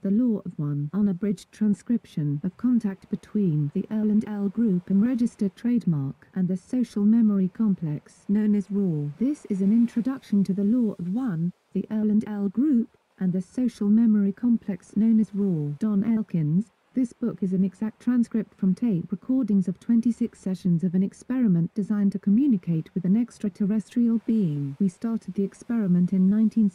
The Law of One, unabridged transcription of contact between the L&L Group and registered trademark and the social memory complex known as RAW. This is an introduction to the Law of One, the L&L Group, and the social memory complex known as RAW. Don Elkins. This book is an exact transcript from tape recordings of 26 sessions of an experiment designed to communicate with an extraterrestrial being. We started the experiment in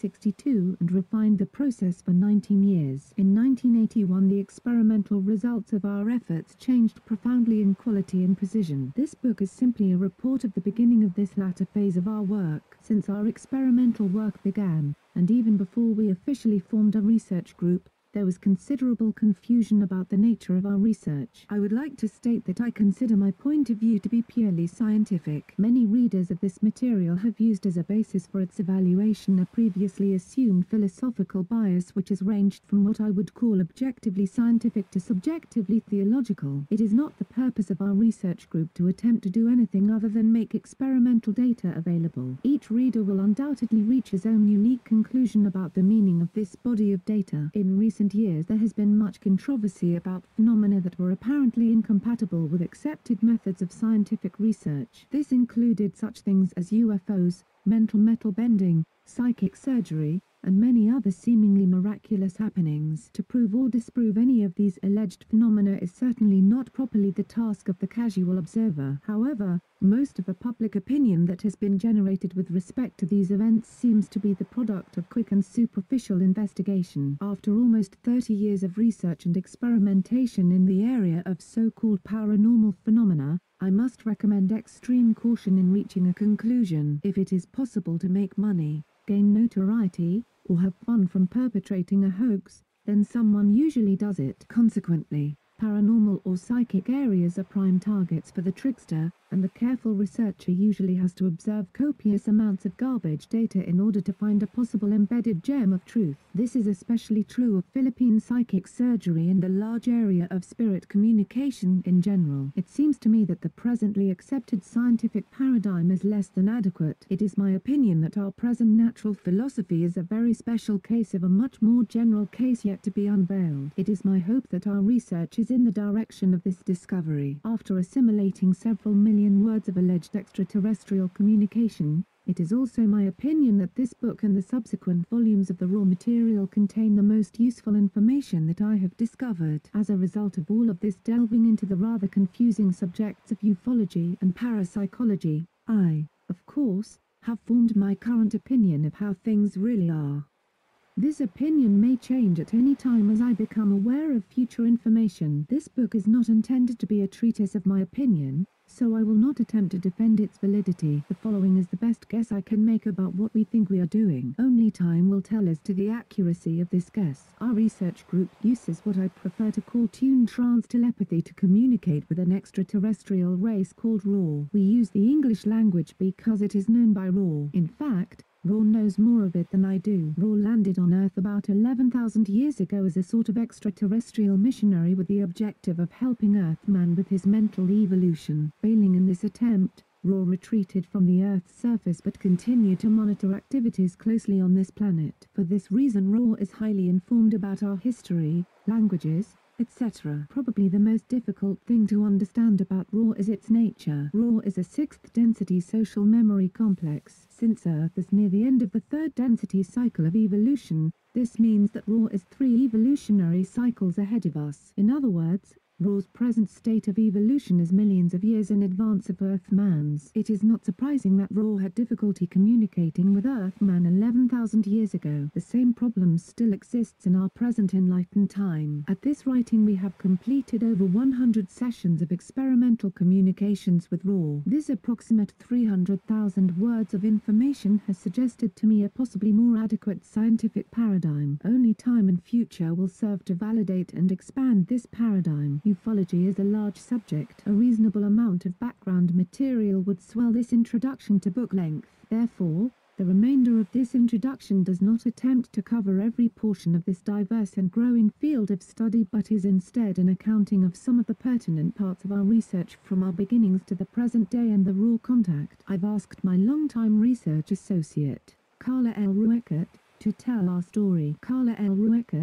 1962 and refined the process for 19 years. In 1981, the experimental results of our efforts changed profoundly in quality and precision. This book is simply a report of the beginning of this latter phase of our work. Since our experimental work began, and even before we officially formed a research group, there was considerable confusion about the nature of our research. I would like to state that I consider my point of view to be purely scientific. Many readers of this material have used as a basis for its evaluation a previously assumed philosophical bias which has ranged from what I would call objectively scientific to subjectively theological. It is not the purpose of our research group to attempt to do anything other than make experimental data available. Each reader will undoubtedly reach his own unique conclusion about the meaning of this body of data. In recent years there has been much controversy about phenomena that were apparently incompatible with accepted methods of scientific research. This included such things as UFOs, mental metal bending, psychic surgery, and many other seemingly miraculous happenings. To prove or disprove any of these alleged phenomena is certainly not properly the task of the casual observer. However, most of the public opinion that has been generated with respect to these events seems to be the product of quick and superficial investigation. After almost 30 years of research and experimentation in the area of so-called paranormal phenomena, I must recommend extreme caution in reaching a conclusion. If it is possible to make money, gain notoriety, or have fun from perpetrating a hoax, then someone usually does it. Consequently, paranormal or psychic areas are prime targets for the trickster, and the careful researcher usually has to observe copious amounts of garbage data in order to find a possible embedded gem of truth. This is especially true of Philippine psychic surgery and the large area of spirit communication in general. It seems to me that the presently accepted scientific paradigm is less than adequate. It is my opinion that our present natural philosophy is a very special case of a much more general case yet to be unveiled. It is my hope that our research is in the direction of this discovery. After assimilating several million words of alleged extraterrestrial communication, it is also my opinion that this book and the subsequent volumes of the raw material contain the most useful information that I have discovered. As a result of all of this delving into the rather confusing subjects of ufology and parapsychology, I, of course, have formed my current opinion of how things really are. This opinion may change at any time as I become aware of future information. This book is not intended to be a treatise of my opinion, so I will not attempt to defend its validity. The following is the best guess I can make about what we think we are doing. Only time will tell as to the accuracy of this guess. Our research group uses what I prefer to call tuned trance telepathy to communicate with an extraterrestrial race called RAW. We use the English language because it is known by RAW. In fact, RAW knows more of it than I do. RAW landed on Earth about 11,000 years ago as a sort of extraterrestrial missionary with the objective of helping Earthman with his mental evolution. Failing in this attempt, RAW retreated from the Earth's surface but continued to monitor activities closely on this planet. For this reason, RAW is highly informed about our history, languages, etc. Probably the most difficult thing to understand about RAW is its nature. RAW is a sixth-density social memory complex. Since Earth is near the end of the third-density cycle of evolution, this means that RAW is 3 evolutionary cycles ahead of us. In other words, RAW's present state of evolution is millions of years in advance of Earthman's. It is not surprising that RAW had difficulty communicating with Earthman 11,000 years ago. The same problem still exists in our present enlightened time. At this writing we have completed over 100 sessions of experimental communications with RAW. This approximate 300,000 words of information has suggested to me a possibly more adequate scientific paradigm. Only time and future will serve to validate and expand this paradigm. Ufology is a large subject. A reasonable amount of background material would swell this introduction to book length. Therefore, the remainder of this introduction does not attempt to cover every portion of this diverse and growing field of study but is instead an accounting of some of the pertinent parts of our research from our beginnings to the present day and the RAW contact. I've asked my longtime research associate, Carla L. Rueckert, to tell our story. Carla L. Rueckert,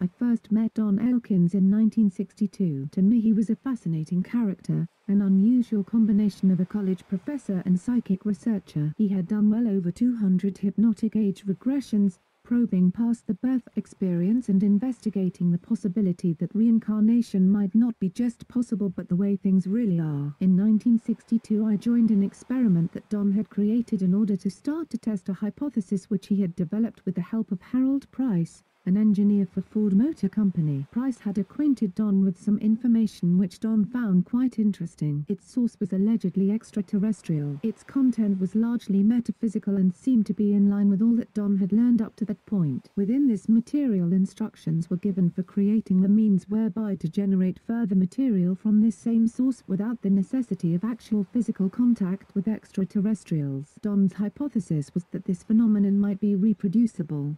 I first met Don Elkins in 1962. To me he was a fascinating character, an unusual combination of a college professor and psychic researcher. He had done well over 200 hypnotic age regressions, probing past the birth experience and investigating the possibility that reincarnation might not be just possible but the way things really are. In 1962 I joined an experiment that Don had created in order to start to test a hypothesis which he had developed with the help of Harold Price, an engineer for Ford Motor Company. Price had acquainted Don with some information which Don found quite interesting. Its source was allegedly extraterrestrial. Its content was largely metaphysical and seemed to be in line with all that Don had learned up to that point. Within this material, instructions were given for creating the means whereby to generate further material from this same source without the necessity of actual physical contact with extraterrestrials. Don's hypothesis was that this phenomenon might be reproducible.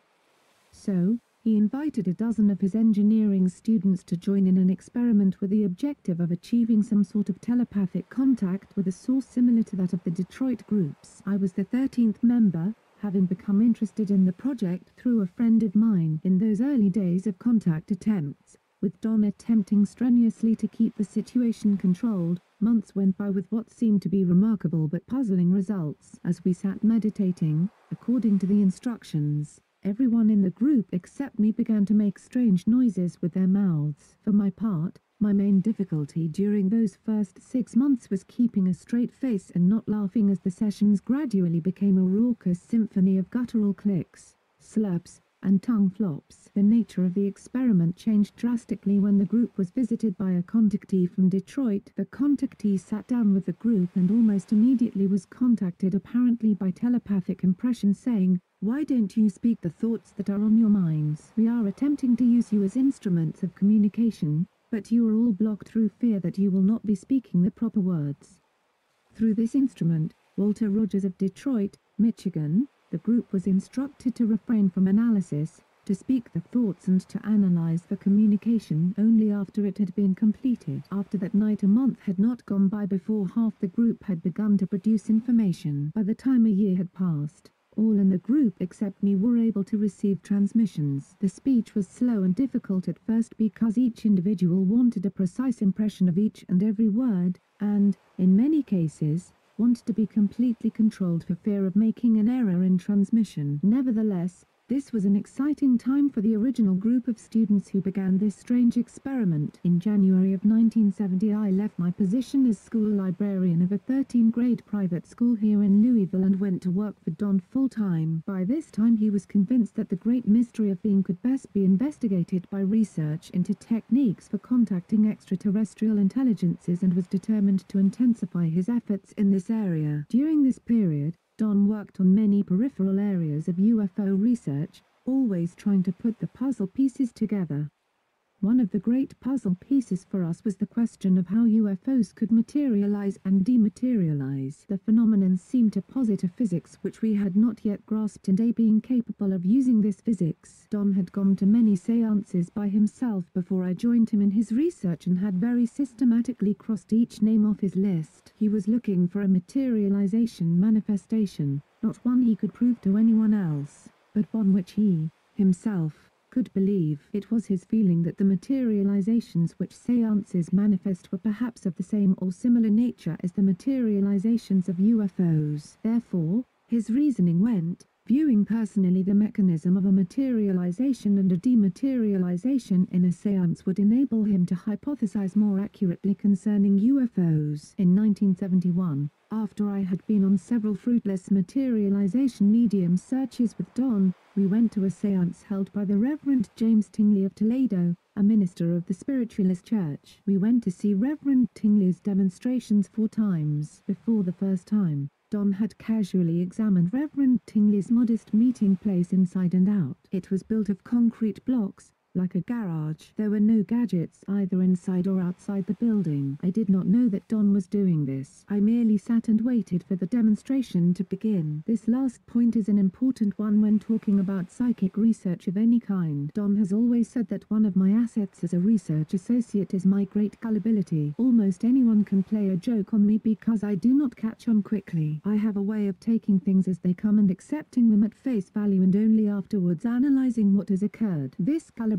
So, he invited a dozen of his engineering students to join in an experiment with the objective of achieving some sort of telepathic contact with a source similar to that of the Detroit groups. I was the 13th member, having become interested in the project through a friend of mine. In those early days of contact attempts, with Don attempting strenuously to keep the situation controlled, months went by with what seemed to be remarkable but puzzling results. As we sat meditating, according to the instructions, everyone in the group except me began to make strange noises with their mouths. For my part, my main difficulty during those first 6 months was keeping a straight face and not laughing as the sessions gradually became a raucous symphony of guttural clicks, slurps, and tongue flops. The nature of the experiment changed drastically when the group was visited by a contactee from Detroit. The contactee sat down with the group and almost immediately was contacted apparently by telepathic impression saying, "Why don't you speak the thoughts that are on your minds? We are attempting to use you as instruments of communication, but you are all blocked through fear that you will not be speaking the proper words." Through this instrument, Walter Rogers of Detroit, Michigan, the group was instructed to refrain from analysis, to speak the thoughts and to analyze the communication only after it had been completed. After that night a month had not gone by before half the group had begun to produce information. By the time a year had passed, all in the group except me were able to receive transmissions. The speech was slow and difficult at first because each individual wanted a precise impression of each and every word, and, in many cases, wanted to be completely controlled for fear of making an error in transmission. Nevertheless, this was an exciting time for the original group of students who began this strange experiment. In January of 1970 I left my position as school librarian of a 13th-grade private school here in Louisville and went to work for Don full-time. By this time he was convinced that the great mystery of being could best be investigated by research into techniques for contacting extraterrestrial intelligences and was determined to intensify his efforts in this area. During this period, Don worked on many peripheral areas of UFO research, always trying to put the puzzle pieces together. One of the great puzzle pieces for us was the question of how UFOs could materialize and dematerialize. The phenomenon seemed to posit a physics which we had not yet grasped, and being capable of using this physics. Don had gone to many seances by himself before I joined him in his research and had very systematically crossed each name off his list. He was looking for a materialization manifestation, not one he could prove to anyone else, but one which he, himself, could believe. It was his feeling that the materializations which seances manifest were perhaps of the same or similar nature as the materializations of UFOs. Therefore, his reasoning went, viewing personally the mechanism of a materialization and a dematerialization in a seance would enable him to hypothesize more accurately concerning UFOs. In 1971, after I had been on several fruitless materialization medium searches with Don, we went to a seance held by the Reverend James Tingley of Toledo, a minister of the Spiritualist Church. We went to see Reverend Tingley's demonstrations 4 times. Before the first time, Don had casually examined Reverend Tingley's modest meeting place inside and out. It was built of concrete blocks, like a garage. There were no gadgets either inside or outside the building. I did not know that Don was doing this. I merely sat and waited for the demonstration to begin. This last point is an important one when talking about psychic research of any kind. Don has always said that one of my assets as a research associate is my great gullibility. Almost anyone can play a joke on me because I do not catch on quickly. I have a way of taking things as they come and accepting them at face value and only afterwards analyzing what has occurred. This gullibility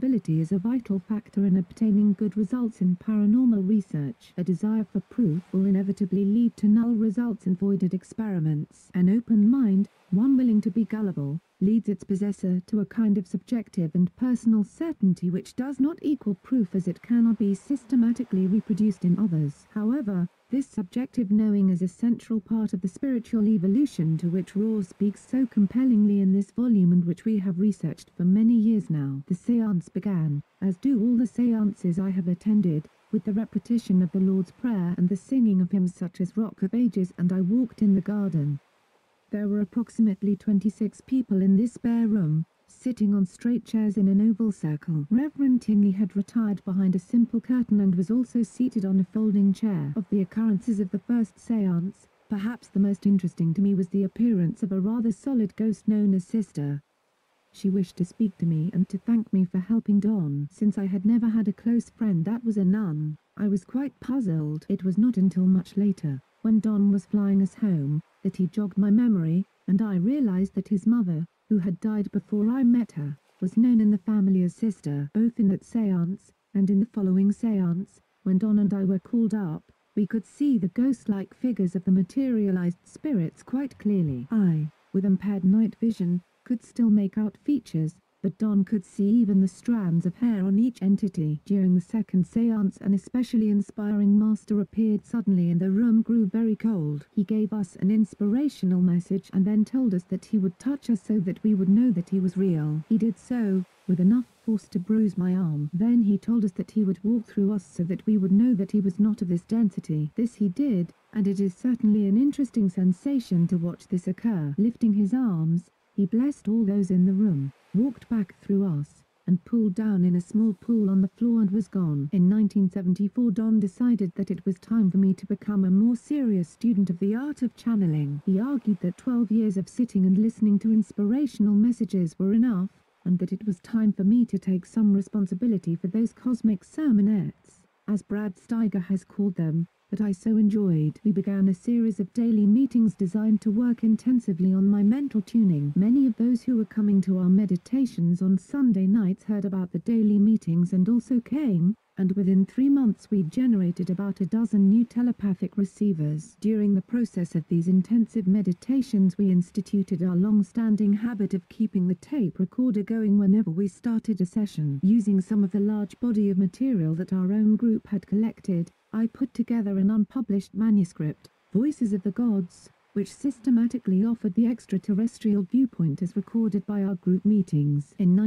responsibility is a vital factor in obtaining good results in paranormal research. A desire for proof will inevitably lead to null results and voided experiments. An open mind, one willing to be gullible, leads its possessor to a kind of subjective and personal certainty which does not equal proof, as it cannot be systematically reproduced in others. However, this subjective knowing is a central part of the spiritual evolution to which Rohr speaks so compellingly in this volume, and which we have researched for many years now. The séance began, as do all the séances I have attended, with the repetition of the Lord's Prayer and the singing of hymns such as Rock of Ages and I Walked in the Garden. There were approximately 26 people in this spare room, sitting on straight chairs in an oval circle. Reverend Tingley had retired behind a simple curtain and was also seated on a folding chair. Of the occurrences of the first séance, perhaps the most interesting to me was the appearance of a rather solid ghost known as Sister. She wished to speak to me and to thank me for helping Don. Since I had never had a close friend that was a nun, I was quite puzzled. It was not until much later, when Don was flying us home, that he jogged my memory, and I realized that his mother, who had died before I met her, was known in the family as Sister. Both in that séance, and in the following séance, when Don and I were called up, we could see the ghost-like figures of the materialized spirits quite clearly. I, with impaired night vision, could still make out features, but Don could see even the strands of hair on each entity. During the second séance, an especially inspiring master appeared suddenly and the room grew very cold. He gave us an inspirational message and then told us that he would touch us so that we would know that he was real. He did so, with enough force to bruise my arm. Then he told us that he would walk through us so that we would know that he was not of this density. This he did, and it is certainly an interesting sensation to watch this occur. Lifting his arms, he blessed all those in the room, walked back through us, and pulled down in a small pool on the floor and was gone. In 1974, Don decided that it was time for me to become a more serious student of the art of channeling. He argued that 12 years of sitting and listening to inspirational messages were enough, and that it was time for me to take some responsibility for those cosmic sermonettes, as Brad Steiger has called them, that I so enjoyed. We began a series of daily meetings designed to work intensively on my mental tuning. Many of those who were coming to our meditations on Sunday nights heard about the daily meetings and also came, and within 3 months we generated about a dozen new telepathic receivers. During the process of these intensive meditations, we instituted our long-standing habit of keeping the tape recorder going whenever we started a session. Using some of the large body of material that our own group had collected, I put together an unpublished manuscript, Voices of the Gods, which systematically offered the extraterrestrial viewpoint as recorded by our group meetings. In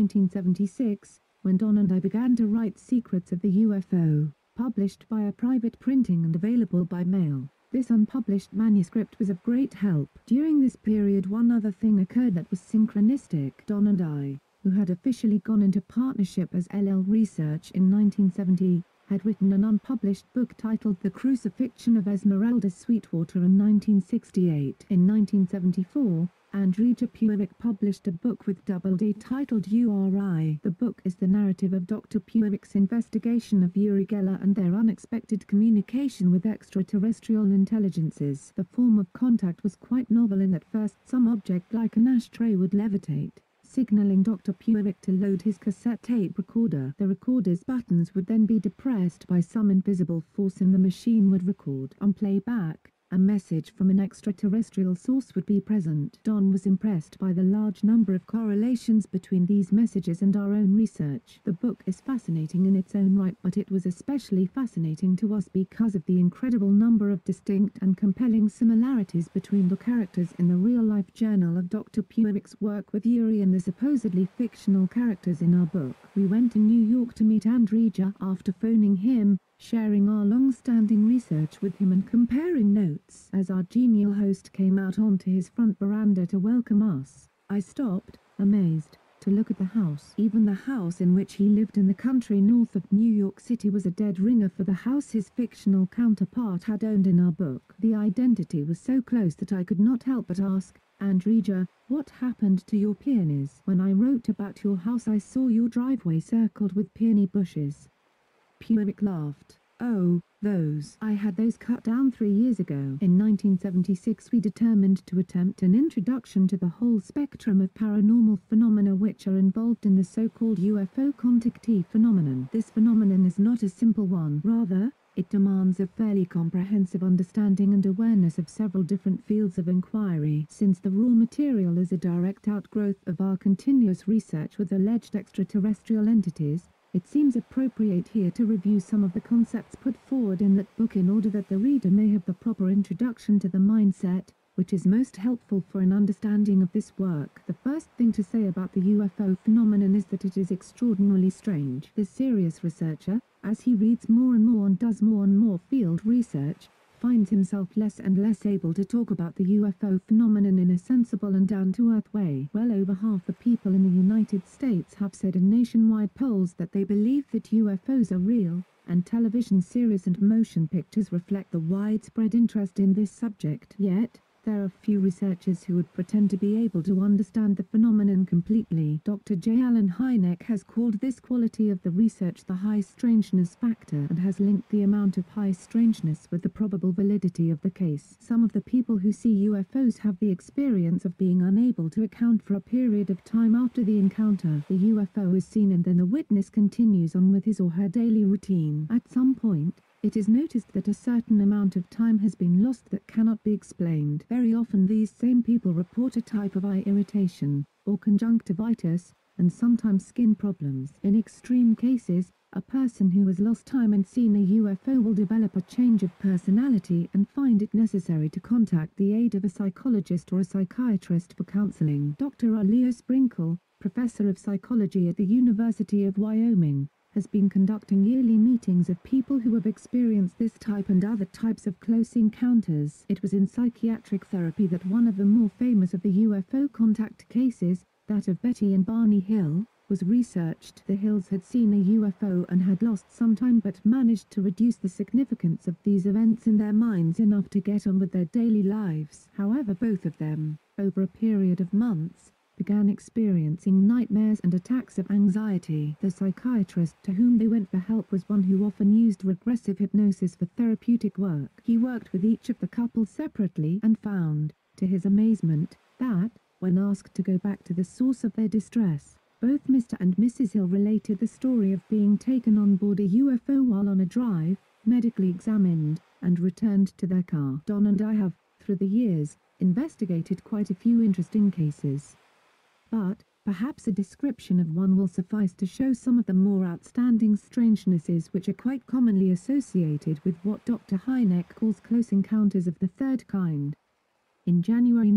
1976, when Don and I began to write Secrets of the UFO, published via private printing and available by mail, this unpublished manuscript was of great help. During this period, one other thing occurred that was synchronistic. Don and I, who had officially gone into partnership as LL Research in 1970, had written an unpublished book titled The Crucifixion of Esmeralda Sweetwater in 1968. In 1974, Andrija Purik published a book with Doubleday titled URI. The book is the narrative of Dr. Purik's investigation of Uri Geller and their unexpected communication with extraterrestrial intelligences. The form of contact was quite novel in that first some object like an ashtray would levitate, signaling Dr. Purik to load his cassette tape recorder. The recorder's buttons would then be depressed by some invisible force and the machine would record. On playback, a message from an extraterrestrial source would be present. Don was impressed by the large number of correlations between these messages and our own research. The book is fascinating in its own right, but it was especially fascinating to us because of the incredible number of distinct and compelling similarities between the characters in the real-life journal of Dr. Purik's work with Uri and the supposedly fictional characters in our book. We went to New York to meet Andrija after phoning him, sharing our long-standing research with him and comparing notes. As our genial host came out onto his front veranda to welcome us, I stopped, amazed, to look at the house. Even the house in which he lived in the country north of New York City was a dead ringer for the house his fictional counterpart had owned in our book. The identity was so close that I could not help but ask, Andrija, what happened to your peonies? When I wrote about your house, I saw your driveway circled with peony bushes. Purik laughed. Oh, those. I had those cut down 3 years ago. In 1976 we determined to attempt an introduction to the whole spectrum of paranormal phenomena which are involved in the so-called UFO contactee phenomenon. This phenomenon is not a simple one. Rather, it demands a fairly comprehensive understanding and awareness of several different fields of inquiry. Since the raw material is a direct outgrowth of our continuous research with alleged extraterrestrial entities, it seems appropriate here to review some of the concepts put forward in that book in order that the reader may have the proper introduction to the mindset, which is most helpful for an understanding of this work. The first thing to say about the UFO phenomenon is that it is extraordinarily strange. The serious researcher, as he reads more and more and does more and more field research, finds himself less and less able to talk about the UFO phenomenon in a sensible and down-to-earth way. Well over half the people in the United States have said in nationwide polls that they believe that UFOs are real, and television series and motion pictures reflect the widespread interest in this subject. Yet, there are few researchers who would pretend to be able to understand the phenomenon completely. Dr. J. Allen Hynek has called this quality of the research the high strangeness factor and has linked the amount of high strangeness with the probable validity of the case. Some of the people who see UFOs have the experience of being unable to account for a period of time after the encounter. The UFO is seen and then the witness continues on with his or her daily routine. At some point, it is noticed that a certain amount of time has been lost that cannot be explained. Very often these same people report a type of eye irritation, or conjunctivitis, and sometimes skin problems. In extreme cases, a person who has lost time and seen a UFO will develop a change of personality and find it necessary to contact the aid of a psychologist or a psychiatrist for counseling. Dr. Leo Sprinkle, professor of psychology at the University of Wyoming, has been conducting yearly meetings of people who have experienced this type and other types of close encounters. It was in psychiatric therapy that one of the more famous of the UFO contact cases, that of Betty and Barney Hill, was researched. The Hills had seen a UFO and had lost some time but managed to reduce the significance of these events in their minds enough to get on with their daily lives. However, both of them, over a period of months, began experiencing nightmares and attacks of anxiety. The psychiatrist to whom they went for help was one who often used regressive hypnosis for therapeutic work. He worked with each of the couple separately and found, to his amazement, that, when asked to go back to the source of their distress, both Mr. and Mrs. Hill related the story of being taken on board a UFO while on a drive, medically examined, and returned to their car. Don and I have, through the years, investigated quite a few interesting cases. But, perhaps a description of one will suffice to show some of the more outstanding strangenesses which are quite commonly associated with what Dr. Hynek calls close encounters of the third kind. In January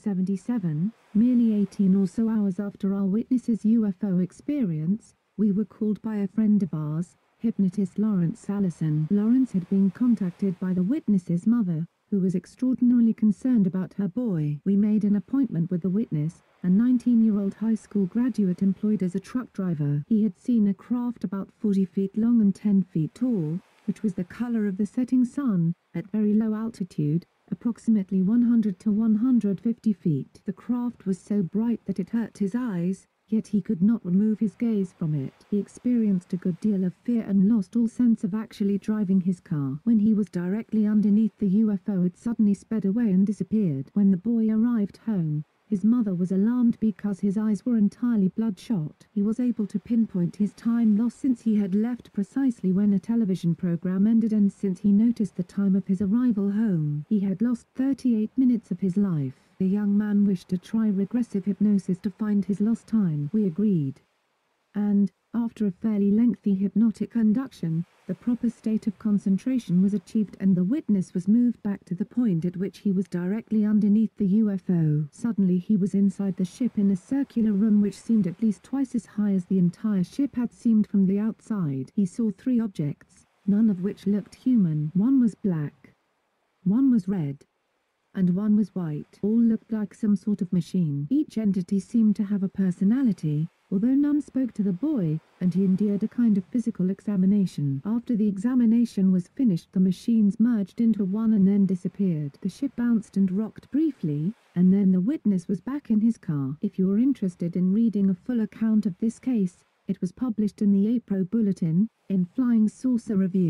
1977, merely 18 or so hours after our witness's UFO experience, we were called by a friend of ours, hypnotist Lawrence Allison. Lawrence had been contacted by the witness's mother, who was extraordinarily concerned about her boy. We made an appointment with the witness, a 19-year-old high school graduate employed as a truck driver. He had seen a craft about 40 feet long and 10 feet tall, which was the color of the setting sun, at very low altitude, approximately 100 to 150 feet. The craft was so bright that it hurt his eyes, yet he could not remove his gaze from it. He experienced a good deal of fear and lost all sense of actually driving his car. When he was directly underneath the UFO, it suddenly sped away and disappeared. When the boy arrived home, his mother was alarmed because his eyes were entirely bloodshot. He was able to pinpoint his time loss since he had left precisely when a television program ended and since he noticed the time of his arrival home. He had lost 38 minutes of his life. The young man wished to try regressive hypnosis to find his lost time. We agreed. And, after a fairly lengthy hypnotic induction, the proper state of concentration was achieved and the witness was moved back to the point at which he was directly underneath the UFO. Suddenly he was inside the ship in a circular room which seemed at least twice as high as the entire ship had seemed from the outside. He saw 3 objects, none of which looked human. One was black, one was red, and one was white. All looked like some sort of machine. Each entity seemed to have a personality, although none spoke to the boy, and he endured a kind of physical examination. After the examination was finished, the machines merged into one and then disappeared. The ship bounced and rocked briefly, and then the witness was back in his car. If you are interested in reading a full account of this case, it was published in the April Bulletin, in Flying Saucer Review,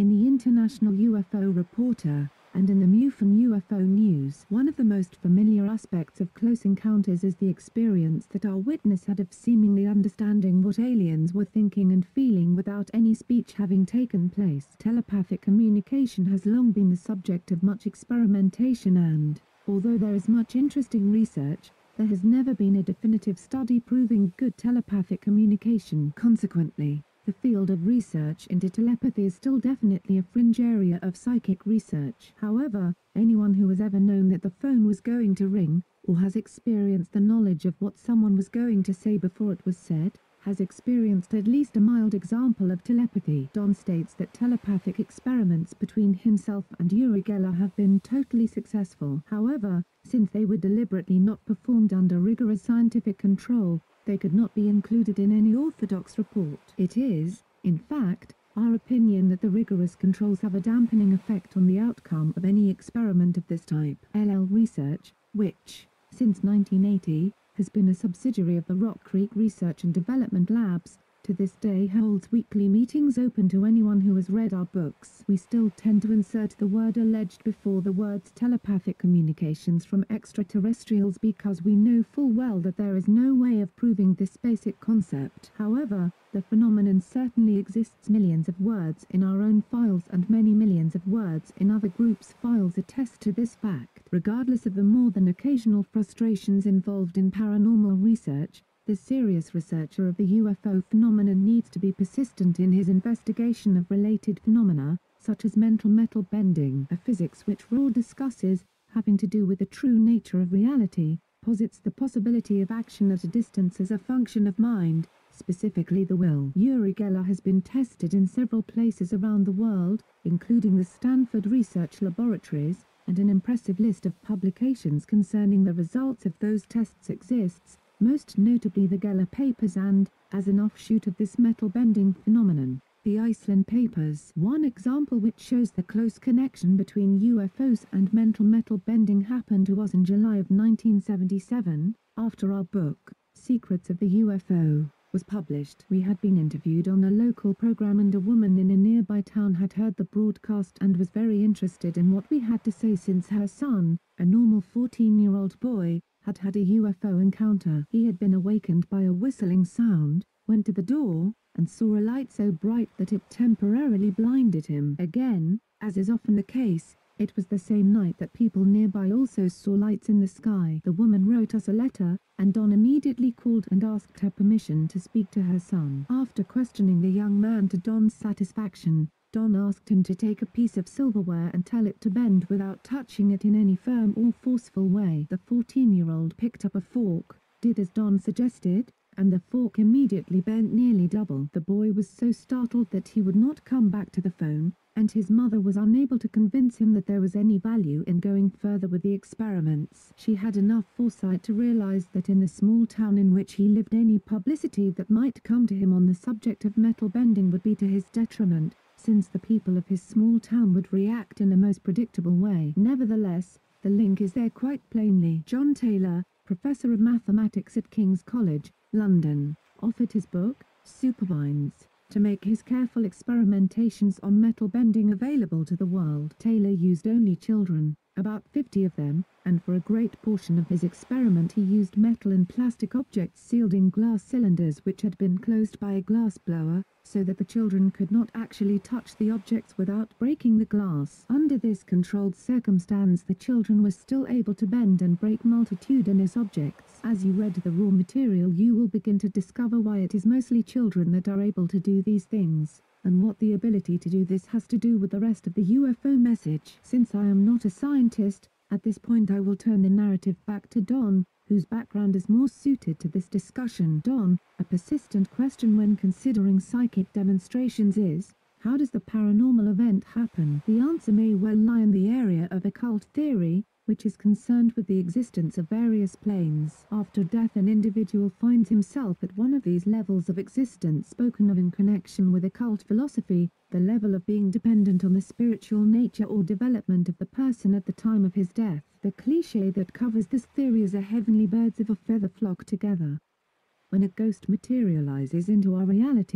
in the International UFO Reporter, and in the MUFON UFO News. One of the most familiar aspects of close encounters is the experience that our witness had of seemingly understanding what aliens were thinking and feeling without any speech having taken place. Telepathic communication has long been the subject of much experimentation and, although there is much interesting research, there has never been a definitive study proving good telepathic communication. Consequently, the field of research into telepathy is still definitely a fringe area of psychic research. However, anyone who has ever known that the phone was going to ring, or has experienced the knowledge of what someone was going to say before it was said, has experienced at least a mild example of telepathy. Don states that telepathic experiments between himself and Uri Geller have been totally successful. However, since they were deliberately not performed under rigorous scientific control, they could not be included in any orthodox report. It is, in fact, our opinion that the rigorous controls have a dampening effect on the outcome of any experiment of this type. LL Research, which, since 1980, has been a subsidiary of the Rock Creek Research and Development Labs, to this day holds weekly meetings open to anyone who has read our books. We still tend to insert the word alleged before the words telepathic communications from extraterrestrials because we know full well that there is no way of proving this basic concept. However, the phenomenon certainly exists. Millions of words in our own files and many millions of words in other groups' files attest to this fact. Regardless of the more than occasional frustrations involved in paranormal research, the serious researcher of the UFO phenomenon needs to be persistent in his investigation of related phenomena, such as mental metal bending. A physics which Raw discusses, having to do with the true nature of reality, posits the possibility of action at a distance as a function of mind, specifically the will. Uri Geller has been tested in several places around the world, including the Stanford Research Laboratories, and an impressive list of publications concerning the results of those tests exists, most notably the Geller Papers and, as an offshoot of this metal bending phenomenon, the Iceland Papers. One example which shows the close connection between UFOs and mental metal bending happened to us in July of 1977, after our book, Secrets of the UFO, was published. We had been interviewed on a local program and a woman in a nearby town had heard the broadcast and was very interested in what we had to say since her son, a normal 14-year-old boy, had had a UFO encounter. He had been awakened by a whistling sound, went to the door, and saw a light so bright that it temporarily blinded him. Again, as is often the case, it was the same night that people nearby also saw lights in the sky. The woman wrote us a letter, and Don immediately called and asked her permission to speak to her son. After questioning the young man to Don's satisfaction, Don asked him to take a piece of silverware and tell it to bend without touching it in any firm or forceful way. The 14-year-old picked up a fork, did as Don suggested, and the fork immediately bent nearly double. The boy was so startled that he would not come back to the phone, and his mother was unable to convince him that there was any value in going further with the experiments. She had enough foresight to realize that in the small town in which he lived, any publicity that might come to him on the subject of metal bending would be to his detriment, since the people of his small town would react in a most predictable way. Nevertheless, the link is there quite plainly. John Taylor, professor of mathematics at King's College, London, offered his book, Superminds, to make his careful experimentations on metal bending available to the world. Taylor used only children, about 50 of them, and for a great portion of his experiment he used metal and plastic objects sealed in glass cylinders which had been closed by a glass blower, so that the children could not actually touch the objects without breaking the glass. Under this controlled circumstance the children were still able to bend and break multitudinous objects. As you read the raw material you will begin to discover why it is mostly children that are able to do these things, and what the ability to do this has to do with the rest of the UFO message. Since I am not a scientist, at this point I will turn the narrative back to Don, whose background is more suited to this discussion. Don, a persistent question when considering psychic demonstrations is, how does the paranormal event happen? The answer may well lie in the area of occult theory, which is concerned with the existence of various planes. After death an individual finds himself at one of these levels of existence spoken of in connection with occult philosophy, the level of being dependent on the spiritual nature or development of the person at the time of his death. The cliché that covers this theory is a heavenly birds of a feather flock together. When a ghost materializes into our reality,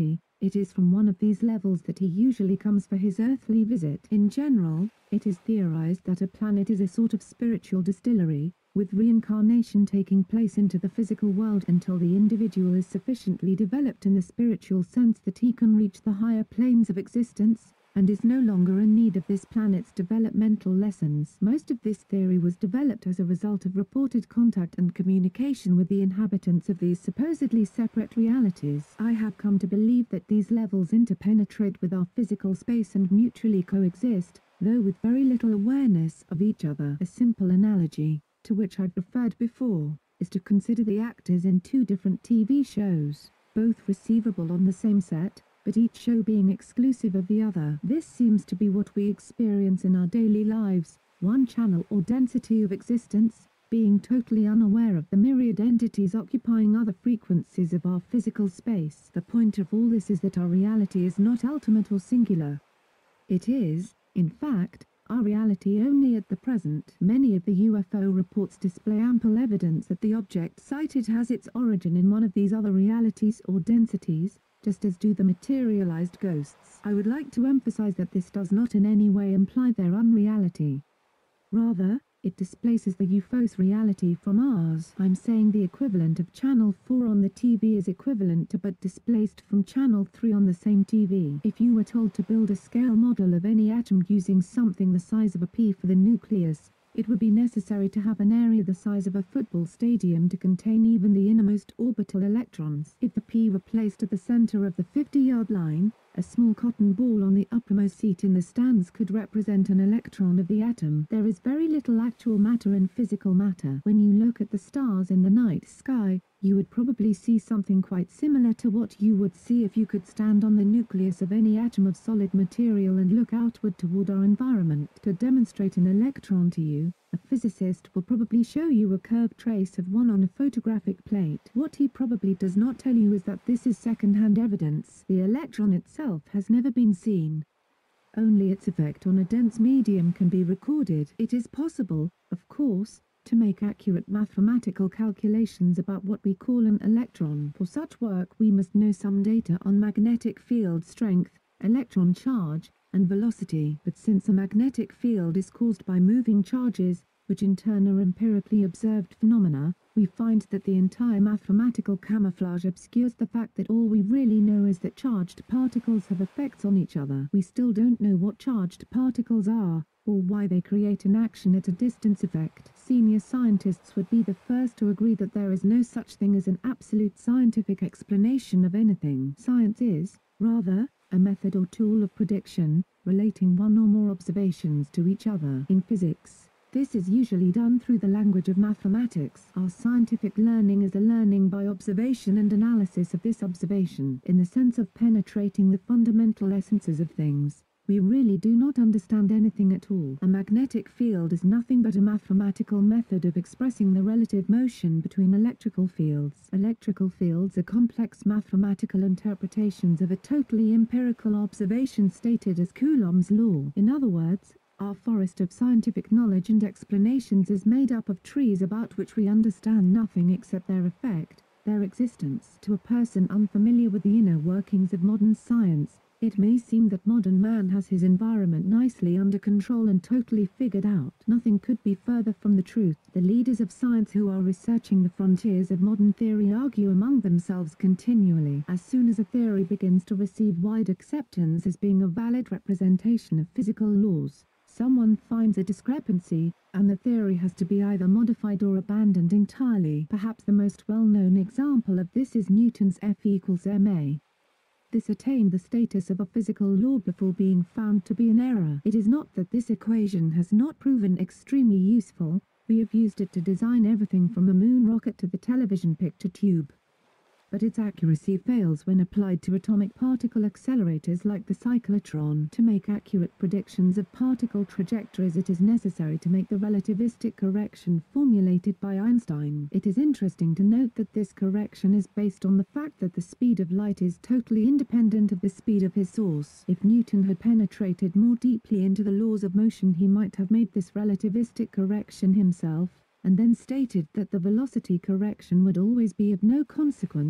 It is from one of these levels that he usually comes for his earthly visit. In general, it is theorized that a planet is a sort of spiritual distillery, with reincarnation taking place into the physical world until the individual is sufficiently developed in the spiritual sense that he can reach the higher planes of existence, and is no longer in need of this planet's developmental lessons. Most of this theory was developed as a result of reported contact and communication with the inhabitants of these supposedly separate realities. I have come to believe that these levels interpenetrate with our physical space and mutually coexist, though with very little awareness of each other. A simple analogy, to which I've referred before, is to consider the actors in two different TV shows, both receivable on the same set, but each show being exclusive of the other. This seems to be what we experience in our daily lives, one channel or density of existence, being totally unaware of the myriad entities occupying other frequencies of our physical space. The point of all this is that our reality is not ultimate or singular. It is, in fact, our reality only at the present. Many of the UFO reports display ample evidence that the object sighted has its origin in one of these other realities or densities, just as do the materialized ghosts. I would like to emphasize that this does not in any way imply their unreality. Rather, it displaces the UFO's reality from ours. I'm saying the equivalent of Channel 4 on the TV is equivalent to but displaced from Channel 3 on the same TV. If you were told to build a scale model of any atom using something the size of a pea for the nucleus, it would be necessary to have an area the size of a football stadium to contain even the innermost orbital electrons. If the pea were placed at the center of the 50-yard line, a small cotton ball on the uppermost seat in the stands could represent an electron of the atom. There is very little actual matter in physical matter. When you look at the stars in the night sky, you would probably see something quite similar to what you would see if you could stand on the nucleus of any atom of solid material and look outward toward our environment. To demonstrate an electron to you, a physicist will probably show you a curved trace of one on a photographic plate. What he probably does not tell you is that this is second-hand evidence. The electron itself has never been seen. Only its effect on a dense medium can be recorded. It is possible, of course, to make accurate mathematical calculations about what we call an electron. For such work we must know some data on magnetic field strength, electron charge, and velocity. But since a magnetic field is caused by moving charges, which in turn are empirically observed phenomena, we find that the entire mathematical camouflage obscures the fact that all we really know is that charged particles have effects on each other. We still don't know what charged particles are, or why they create an action at a distance effect. Senior scientists would be the first to agree that there is no such thing as an absolute scientific explanation of anything. Science is, rather, a method or tool of prediction, relating one or more observations to each other. In physics, this is usually done through the language of mathematics. Our scientific learning is a learning by observation and analysis of this observation. In the sense of penetrating the fundamental essences of things, we really do not understand anything at all. A magnetic field is nothing but a mathematical method of expressing the relative motion between electrical fields. Electrical fields are complex mathematical interpretations of a totally empirical observation stated as Coulomb's law. In other words, our forest of scientific knowledge and explanations is made up of trees about which we understand nothing except their effect, their existence. To a person unfamiliar with the inner workings of modern science, it may seem that modern man has his environment nicely under control and totally figured out. Nothing could be further from the truth. The leaders of science who are researching the frontiers of modern theory argue among themselves continually. As soon as a theory begins to receive wide acceptance as being a valid representation of physical laws, someone finds a discrepancy, and the theory has to be either modified or abandoned entirely. Perhaps the most well-known example of this is Newton's F=ma. This attained the status of a physical law before being found to be an error. It is not that this equation has not proven extremely useful. We have used it to design everything from a moon rocket to the television picture tube. But its accuracy fails when applied to atomic particle accelerators like the cyclotron. To make accurate predictions of particle trajectories, it is necessary to make the relativistic correction formulated by Einstein. It is interesting to note that this correction is based on the fact that the speed of light is totally independent of the speed of his source. If Newton had penetrated more deeply into the laws of motion, he might have made this relativistic correction himself, and then stated that the velocity correction would always be of no consequence,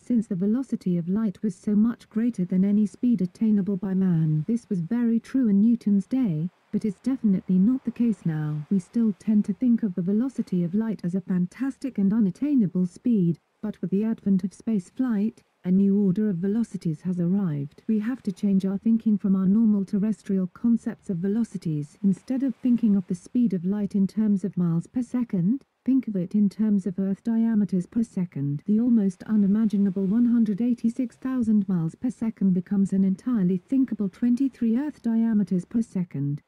since the velocity of light was so much greater than any speed attainable by man. This was very true in Newton's day, but is definitely not the case now. We still tend to think of the velocity of light as a fantastic and unattainable speed, but with the advent of space flight, a new order of velocities has arrived. We have to change our thinking from our normal terrestrial concepts of velocities. Instead of thinking of the speed of light in terms of miles per second, think of it in terms of Earth diameters per second. The almost unimaginable 186,000 miles per second becomes an entirely thinkable 23 Earth diameters per second.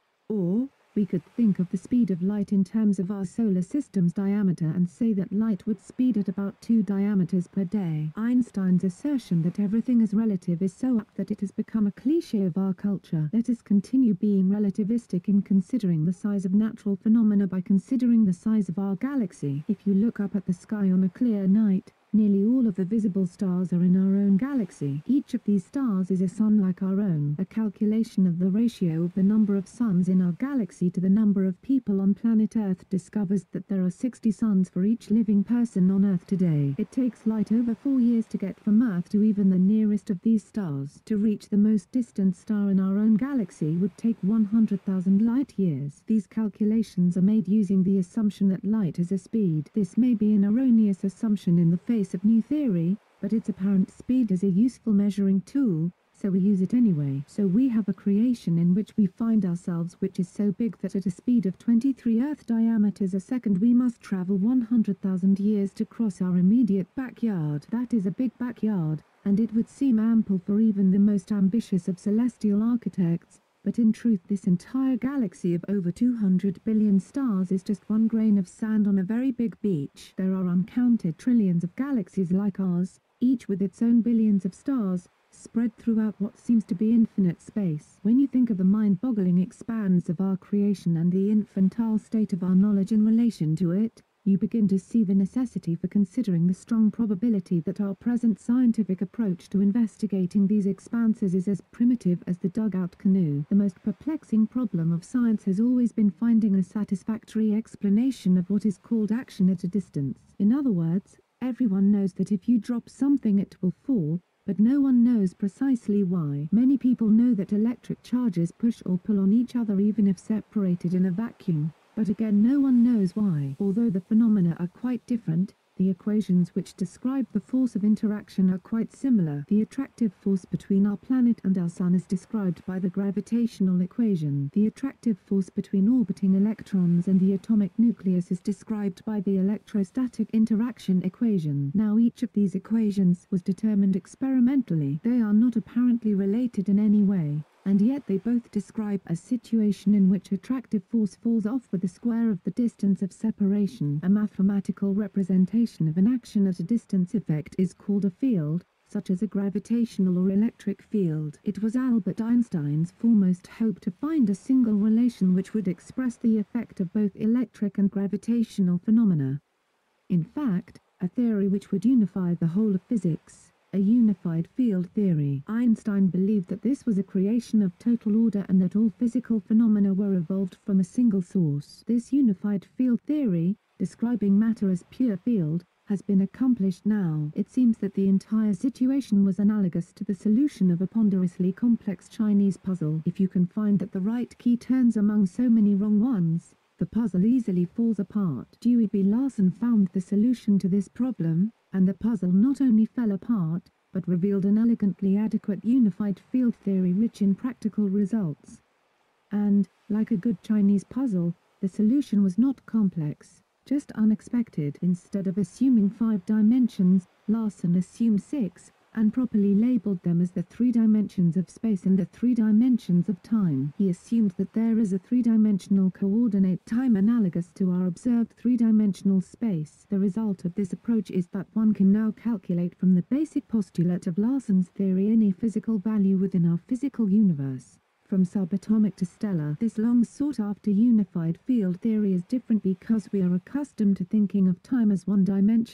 Or, we could think of the speed of light in terms of our solar system's diameter and say that light would speed at about 2 diameters per day. Einstein's assertion that everything is relative is so apt that it has become a cliché of our culture. Let us continue being relativistic in considering the size of natural phenomena by considering the size of our galaxy. If you look up at the sky on a clear night, nearly all of the visible stars are in our own galaxy. Each of these stars is a sun like our own. A calculation of the ratio of the number of suns in our galaxy to the number of people on planet Earth discovers that there are 60 suns for each living person on Earth today. It takes light over 4 years to get from Earth to even the nearest of these stars. To reach the most distant star in our own galaxy would take 100,000 light years. These calculations are made using the assumption that light has a speed. This may be an erroneous assumption in the face of new theory, but its apparent speed is a useful measuring tool, so we use it anyway. So we have a creation in which we find ourselves which is so big that at a speed of 23 Earth diameters a second we must travel 100,000 years to cross our immediate backyard. That is a big backyard, and it would seem ample for even the most ambitious of celestial architects. But in truth this entire galaxy of over 200 billion stars is just one grain of sand on a very big beach. There are uncounted trillions of galaxies like ours, each with its own billions of stars, spread throughout what seems to be infinite space. When you think of the mind-boggling expanse of our creation and the infantile state of our knowledge in relation to it, you begin to see the necessity for considering the strong probability that our present scientific approach to investigating these expanses is as primitive as the dugout canoe. The most perplexing problem of science has always been finding a satisfactory explanation of what is called action at a distance. In other words, everyone knows that if you drop something it will fall, but no one knows precisely why. Many people know that electric charges push or pull on each other even if separated in a vacuum. But again no one knows why. Although the phenomena are quite different, the equations which describe the force of interaction are quite similar. The attractive force between our planet and our sun is described by the gravitational equation. The attractive force between orbiting electrons and the atomic nucleus is described by the electrostatic interaction equation. Now each of these equations was determined experimentally. They are not apparently related in any way, and yet they both describe a situation in which attractive force falls off with the square of the distance of separation. A mathematical representation of an action at a distance effect is called a field, such as a gravitational or electric field. It was Albert Einstein's foremost hope to find a single relation which would express the effect of both electric and gravitational phenomena. In fact, a theory which would unify the whole of physics. A unified field theory. Einstein believed that this was a creation of total order and that all physical phenomena were evolved from a single source. This unified field theory, describing matter as pure field, has been accomplished now. It seems that the entire situation was analogous to the solution of a ponderously complex Chinese puzzle. If you can find that the right key turns among so many wrong ones, the puzzle easily falls apart. Dewey B. Larson found the solution to this problem, and the puzzle not only fell apart, but revealed an elegantly adequate unified field theory rich in practical results. And, like a good Chinese puzzle, the solution was not complex, just unexpected. Instead of assuming 5 dimensions, Larson assumed 6, and properly labeled them as the 3 dimensions of space and the 3 dimensions of time. He assumed that there is a 3-dimensional coordinate time analogous to our observed 3-dimensional space. The result of this approach is that one can now calculate from the basic postulate of Larson's theory any physical value within our physical universe. From subatomic to stellar, this long sought-after unified field theory is different because we are accustomed to thinking of time as one-dimensional,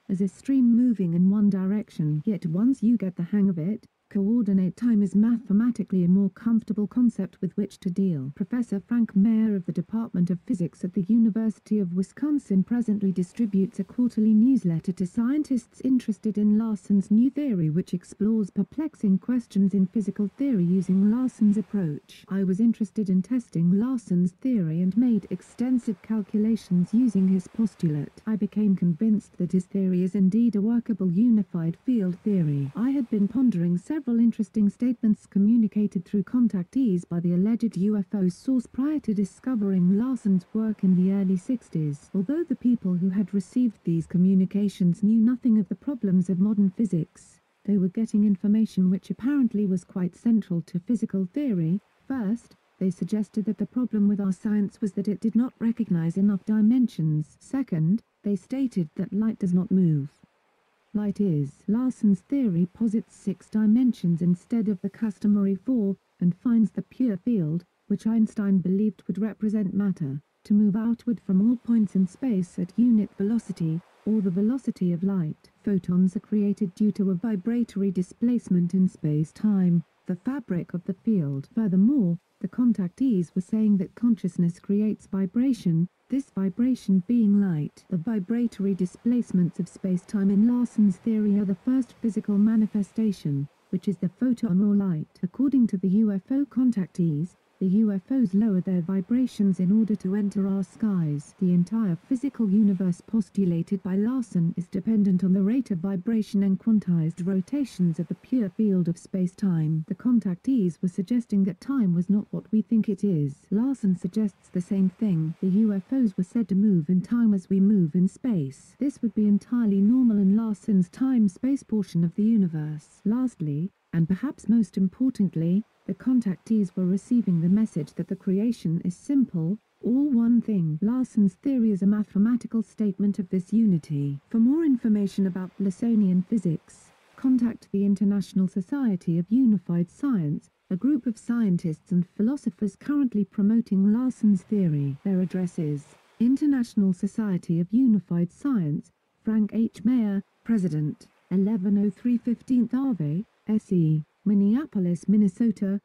as a stream moving in one direction. Yet once you get the hang of it, coordinate time is mathematically a more comfortable concept with which to deal. Professor Frank Mayer of the Department of Physics at the University of Wisconsin presently distributes a quarterly newsletter to scientists interested in Larson's new theory, which explores perplexing questions in physical theory using Larson's approach. I was interested in testing Larson's theory and made extensive calculations using his postulate. I became convinced that his theory is indeed a workable unified field theory. I had been pondering several interesting statements communicated through contactees by the alleged UFO source prior to discovering Larson's work in the early 60s. Although the people who had received these communications knew nothing of the problems of modern physics, they were getting information which apparently was quite central to physical theory. First, they suggested that the problem with our science was that it did not recognize enough dimensions. Second, they stated that light does not move. Light is. Larson's theory posits 6 dimensions instead of the customary 4, and finds the pure field, which Einstein believed would represent matter, to move outward from all points in space at unit velocity, or the velocity of light. Photons are created due to a vibratory displacement in space-time, the fabric of the field. Furthermore, the contactees were saying that consciousness creates vibration, this vibration being light. The vibratory displacements of space-time in Larson's theory are the first physical manifestation, which is the photon or light. According to the UFO contactees, the UFOs lower their vibrations in order to enter our skies. The entire physical universe postulated by Larson is dependent on the rate of vibration and quantized rotations of the pure field of space-time. The contactees were suggesting that time was not what we think it is. Larson suggests the same thing. The UFOs were said to move in time as we move in space. This would be entirely normal in Larson's time-space portion of the universe. Lastly, and perhaps most importantly, the contactees were receiving the message that the creation is simple, all one thing. Larson's theory is a mathematical statement of this unity. For more information about Larsonian physics, contact the International Society of Unified Science, a group of scientists and philosophers currently promoting Larson's theory. Their address is International Society of Unified Science, Frank H. Mayer, President, 1103 15th Ave, SE, Minneapolis, Minnesota,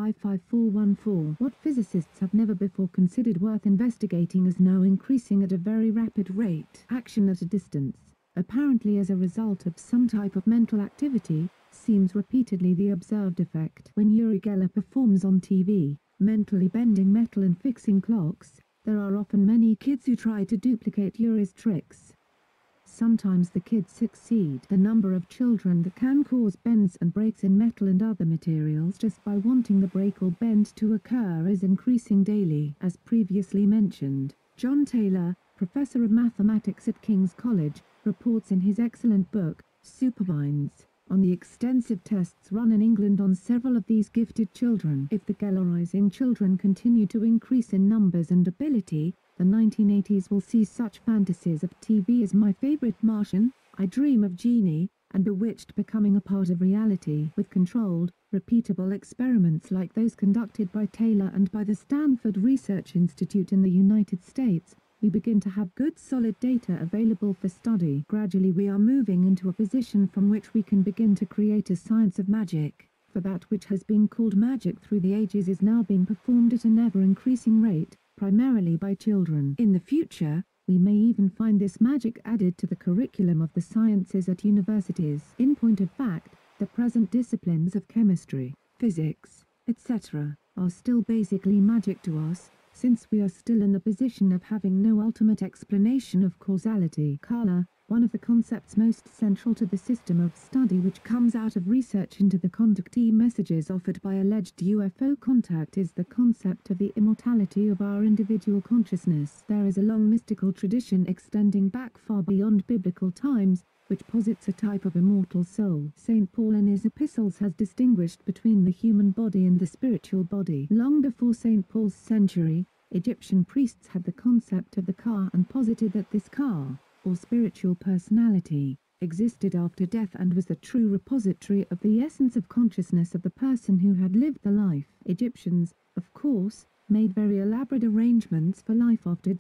55414. What physicists have never before considered worth investigating is now increasing at a very rapid rate. Action at a distance, apparently as a result of some type of mental activity, seems repeatedly the observed effect. When Uri Geller performs on TV, mentally bending metal and fixing clocks, there are often many kids who try to duplicate Uri's tricks. Sometimes the kids succeed. The number of children that can cause bends and breaks in metal and other materials just by wanting the break or bend to occur is increasing daily. As previously mentioned, John Taylor, professor of mathematics at King's College, reports in his excellent book, Superminds, on the extensive tests run in England on several of these gifted children. If the Gellerizing children continue to increase in numbers and ability, the 1980s will see such fantasies of TV as My Favorite Martian, I Dream of Jeannie, and Bewitched becoming a part of reality. With controlled, repeatable experiments like those conducted by Taylor and by the Stanford Research Institute in the United States, we begin to have good solid data available for study. Gradually we are moving into a position from which we can begin to create a science of magic. For that which has been called magic through the ages is now being performed at an ever-increasing rate, primarily by children. In the future, we may even find this magic added to the curriculum of the sciences at universities. In point of fact, the present disciplines of chemistry, physics, etc., are still basically magic to us, since we are still in the position of having no ultimate explanation of causality. Kala, one of the concepts most central to the system of study which comes out of research into the contactee messages offered by alleged UFO contact, is the concept of the immortality of our individual consciousness. There is a long mystical tradition extending back far beyond biblical times, which posits a type of immortal soul. St. Paul in his epistles has distinguished between the human body and the spiritual body. Long before St. Paul's century, Egyptian priests had the concept of the ka and posited that this ka, or spiritual personality, existed after death and was the true repository of the essence of consciousness of the person who had lived the life. Egyptians, of course, made very elaborate arrangements for life after death.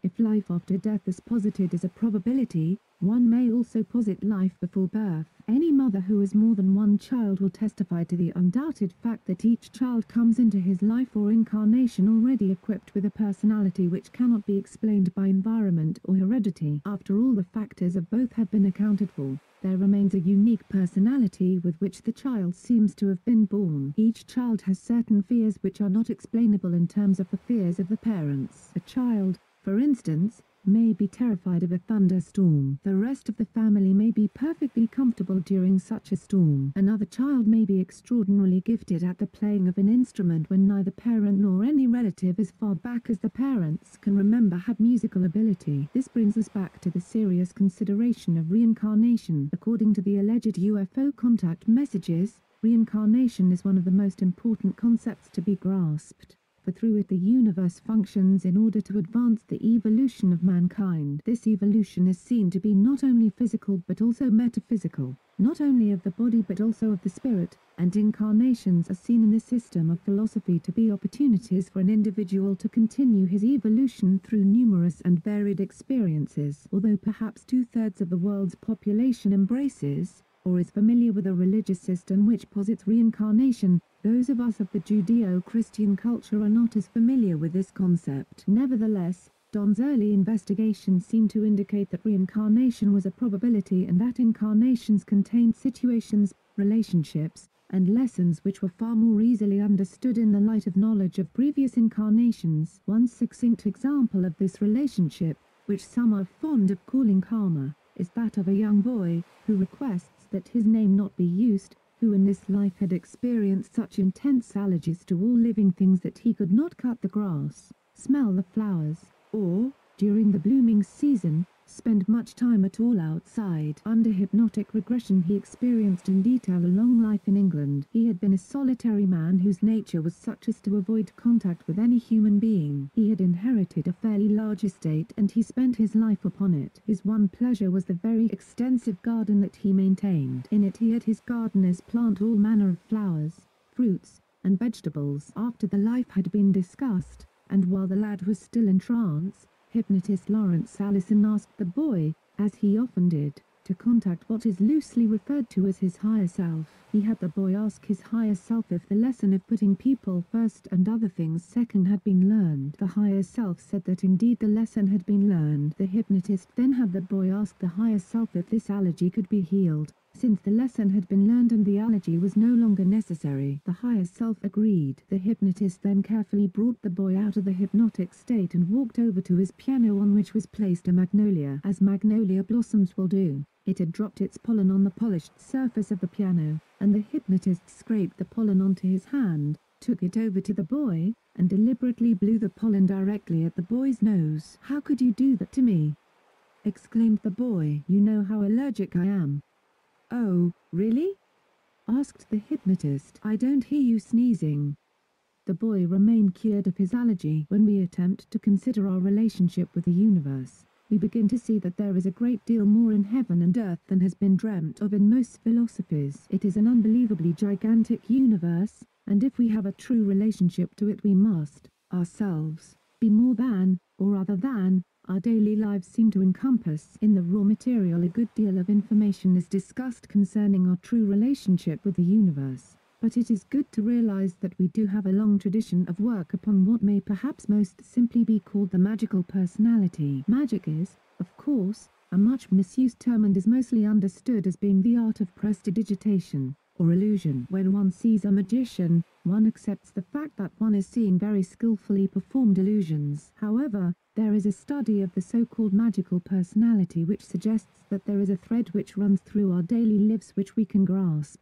If life after death is posited as a probability, one may also posit life before birth. Any mother who has more than one child will testify to the undoubted fact that each child comes into his life or incarnation already equipped with a personality which cannot be explained by environment or heredity. After all the factors of both have been accounted for, there remains a unique personality with which the child seems to have been born. Each child has certain fears which are not explainable in terms of the fears of the parents. A child, for instance, may be terrified of a thunderstorm. The rest of the family may be perfectly comfortable during such a storm. Another child may be extraordinarily gifted at the playing of an instrument when neither parent nor any relative as far back as the parents can remember had musical ability. This brings us back to the serious consideration of reincarnation. According to the alleged UFO contact messages, reincarnation is one of the most important concepts to be grasped. For through it the universe functions in order to advance the evolution of mankind. This evolution is seen to be not only physical but also metaphysical, not only of the body but also of the spirit, and incarnations are seen in this system of philosophy to be opportunities for an individual to continue his evolution through numerous and varied experiences. Although perhaps 2/3 of the world's population embraces, or is familiar with a religious system which posits reincarnation, those of us of the Judeo-Christian culture are not as familiar with this concept. Nevertheless, Don's early investigations seem to indicate that reincarnation was a probability and that incarnations contained situations, relationships, and lessons which were far more easily understood in the light of knowledge of previous incarnations. One succinct example of this relationship, which some are fond of calling karma, is that of a young boy, who requests that his name not be used, who in this life had experienced such intense allergies to all living things that he could not cut the grass, smell the flowers, or, during the blooming season, spend much time at all outside. Under hypnotic regression he experienced in detail a long life in England. He had been a solitary man whose nature was such as to avoid contact with any human being. He had inherited a fairly large estate and he spent his life upon it. His one pleasure was the very extensive garden that he maintained. In it he had his gardeners plant all manner of flowers, fruits, and vegetables. After the life had been discussed, and while the lad was still in trance, hypnotist Lawrence Allison asked the boy, as he often did, to contact what is loosely referred to as his higher self. He had the boy ask his higher self if the lesson of putting people first and other things second had been learned. The higher self said that indeed the lesson had been learned. The hypnotist then had the boy ask the higher self if this allergy could be healed, since the lesson had been learned and the allergy was no longer necessary. The higher self agreed. The hypnotist then carefully brought the boy out of the hypnotic state and walked over to his piano on which was placed a magnolia. As magnolia blossoms will do, it had dropped its pollen on the polished surface of the piano, and the hypnotist scraped the pollen onto his hand, took it over to the boy, and deliberately blew the pollen directly at the boy's nose. "How could you do that to me?" exclaimed the boy. "You know how allergic I am." "Oh, really?" asked the hypnotist. "I don't hear you sneezing." The boy remained cured of his allergy. When we attempt to consider our relationship with the universe, we begin to see that there is a great deal more in heaven and earth than has been dreamt of in most philosophies. It is an unbelievably gigantic universe, and if we have a true relationship to it we must, ourselves, be more than, or other than, our daily lives seem to encompass. In the raw material a good deal of information is discussed concerning our true relationship with the universe, but it is good to realize that we do have a long tradition of work upon what may perhaps most simply be called the magical personality. Magic is, of course, a much misused term and is mostly understood as being the art of prestidigitation, or illusion. When one sees a magician, one accepts the fact that one is seeing very skillfully performed illusions. However, there is a study of the so-called magical personality which suggests that there is a thread which runs through our daily lives which we can grasp.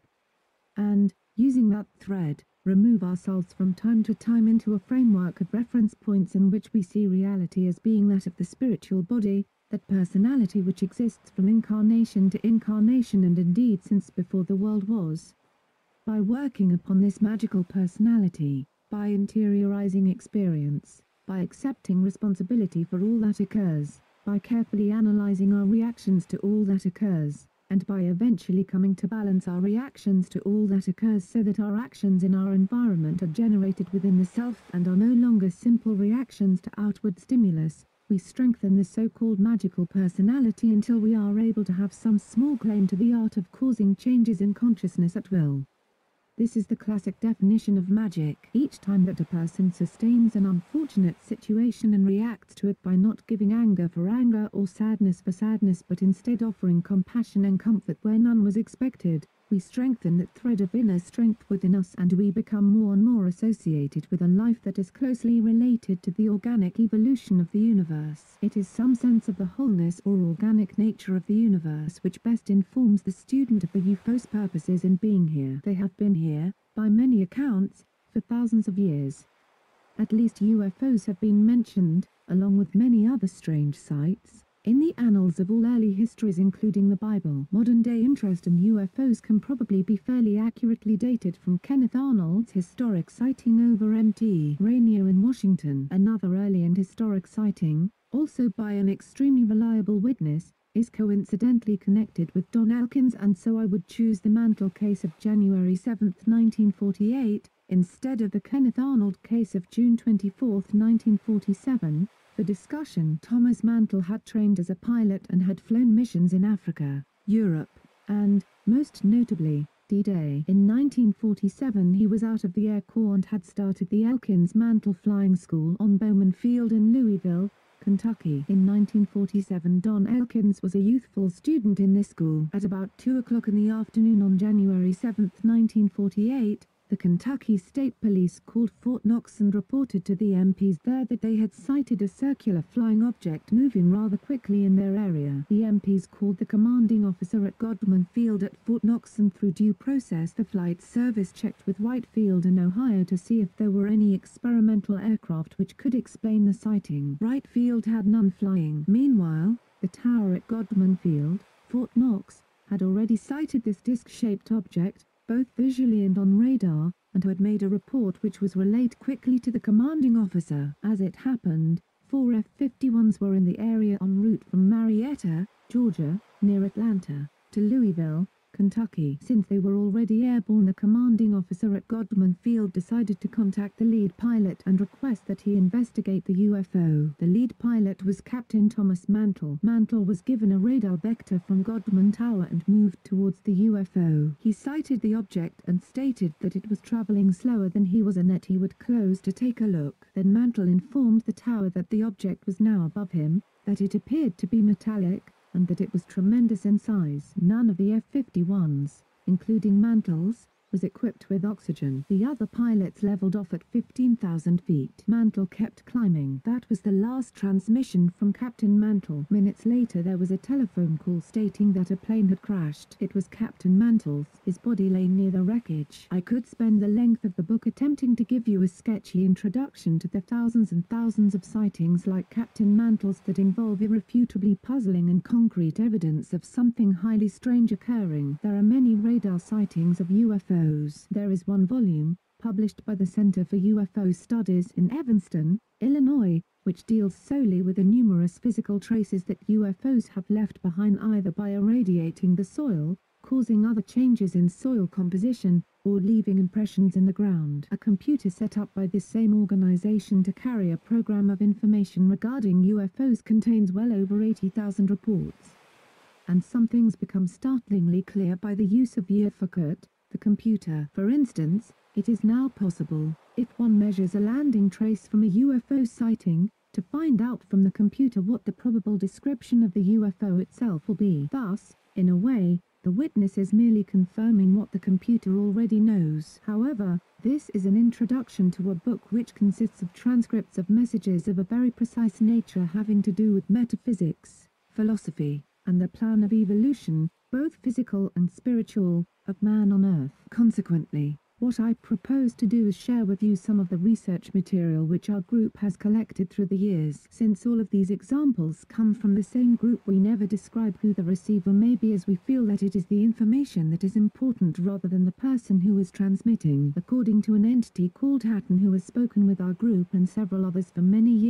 And, using that thread, remove ourselves from time to time into a framework of reference points in which we see reality as being that of the spiritual body, that personality which exists from incarnation to incarnation and indeed since before the world was. By working upon this magical personality, by interiorizing experience, by accepting responsibility for all that occurs, by carefully analyzing our reactions to all that occurs, and by eventually coming to balance our reactions to all that occurs so that our actions in our environment are generated within the self and are no longer simple reactions to outward stimulus, We strengthen the so-called magical personality until we are able to have some small claim to the art of causing changes in consciousness at will. This is the classic definition of magic. Each time that a person sustains an unfortunate situation and reacts to it by not giving anger for anger or sadness for sadness but instead offering compassion and comfort where none was expected, we strengthen that thread of inner strength within us and we become more and more associated with a life that is closely related to the organic evolution of the universe. It is some sense of the wholeness or organic nature of the universe which best informs the student of the UFO's purposes in being here. They have been here, by many accounts, for thousands of years. At least UFOs have been mentioned, along with many other strange sights, in the annals of all early histories including the Bible. Modern-day interest in UFOs can probably be fairly accurately dated from Kenneth Arnold's historic sighting over Mt. Rainier in Washington. Another early and historic sighting, also by an extremely reliable witness, is coincidentally connected with Don Elkins, and so I would choose the Mantle case of January 7, 1948, instead of the Kenneth Arnold case of June 24, 1947, for discussion. Thomas Mantle had trained as a pilot and had flown missions in Africa, Europe, and, most notably, D-Day. In 1947 he was out of the Air Corps and had started the Elkins Mantle Flying School on Bowman Field in Louisville, Kentucky. In 1947 Don Elkins was a youthful student in this school. At about 2 o'clock in the afternoon on January 7, 1948, the Kentucky State Police called Fort Knox and reported to the MPs there that they had sighted a circular flying object moving rather quickly in their area. The MPs called the commanding officer at Godman Field at Fort Knox, and through due process the Flight Service checked with Wright Field in Ohio to see if there were any experimental aircraft which could explain the sighting. Wright Field had none flying. Meanwhile, the tower at Godman Field, Fort Knox, had already sighted this disc-shaped object, both visually and on radar, and had made a report which was relayed quickly to the commanding officer. As it happened, 4 F-51s were in the area en route from Marietta, Georgia, near Atlanta, to Louisville, Kentucky. Since they were already airborne, the commanding officer at Godman Field decided to contact the lead pilot and request that he investigate the UFO. The lead pilot was Captain Thomas Mantle. Mantle was given a radar vector from Godman Tower and moved towards the UFO. He sighted the object and stated that it was traveling slower than he was and that he would close to take a look. Then Mantle informed the tower that the object was now above him, that it appeared to be metallic, and that it was tremendous in size. None of the F-51s, including Mantle's, was equipped with oxygen. The other pilots leveled off at 15,000 feet. Mantle kept climbing. That was the last transmission from Captain Mantle. Minutes later there was a telephone call stating that a plane had crashed. It was Captain Mantle's. His body lay near the wreckage. I could spend the length of the book attempting to give you a sketchy introduction to the thousands and thousands of sightings like Captain Mantle's that involve irrefutably puzzling and concrete evidence of something highly strange occurring. There are many radar sightings of UFOs. There is one volume, published by the Center for UFO Studies in Evanston, Illinois, which deals solely with the numerous physical traces that UFOs have left behind, either by irradiating the soil, causing other changes in soil composition, or leaving impressions in the ground. A computer set up by this same organization to carry a program of information regarding UFOs contains well over 80,000 reports. And some things become startlingly clear by the use of UFOCAT, the computer. For instance, it is now possible, if one measures a landing trace from a UFO sighting, to find out from the computer what the probable description of the UFO itself will be. Thus, in a way, the witness is merely confirming what the computer already knows. However, this is an introduction to a book which consists of transcripts of messages of a very precise nature having to do with metaphysics, philosophy, and the plan of evolution, both physical and spiritual, of man on Earth. Consequently, what I propose to do is share with you some of the research material which our group has collected through the years. Since all of these examples come from the same group, we never describe who the receiver may be, as we feel that it is the information that is important rather than the person who is transmitting. According to an entity called Hatton who has spoken with our group and several others for many years,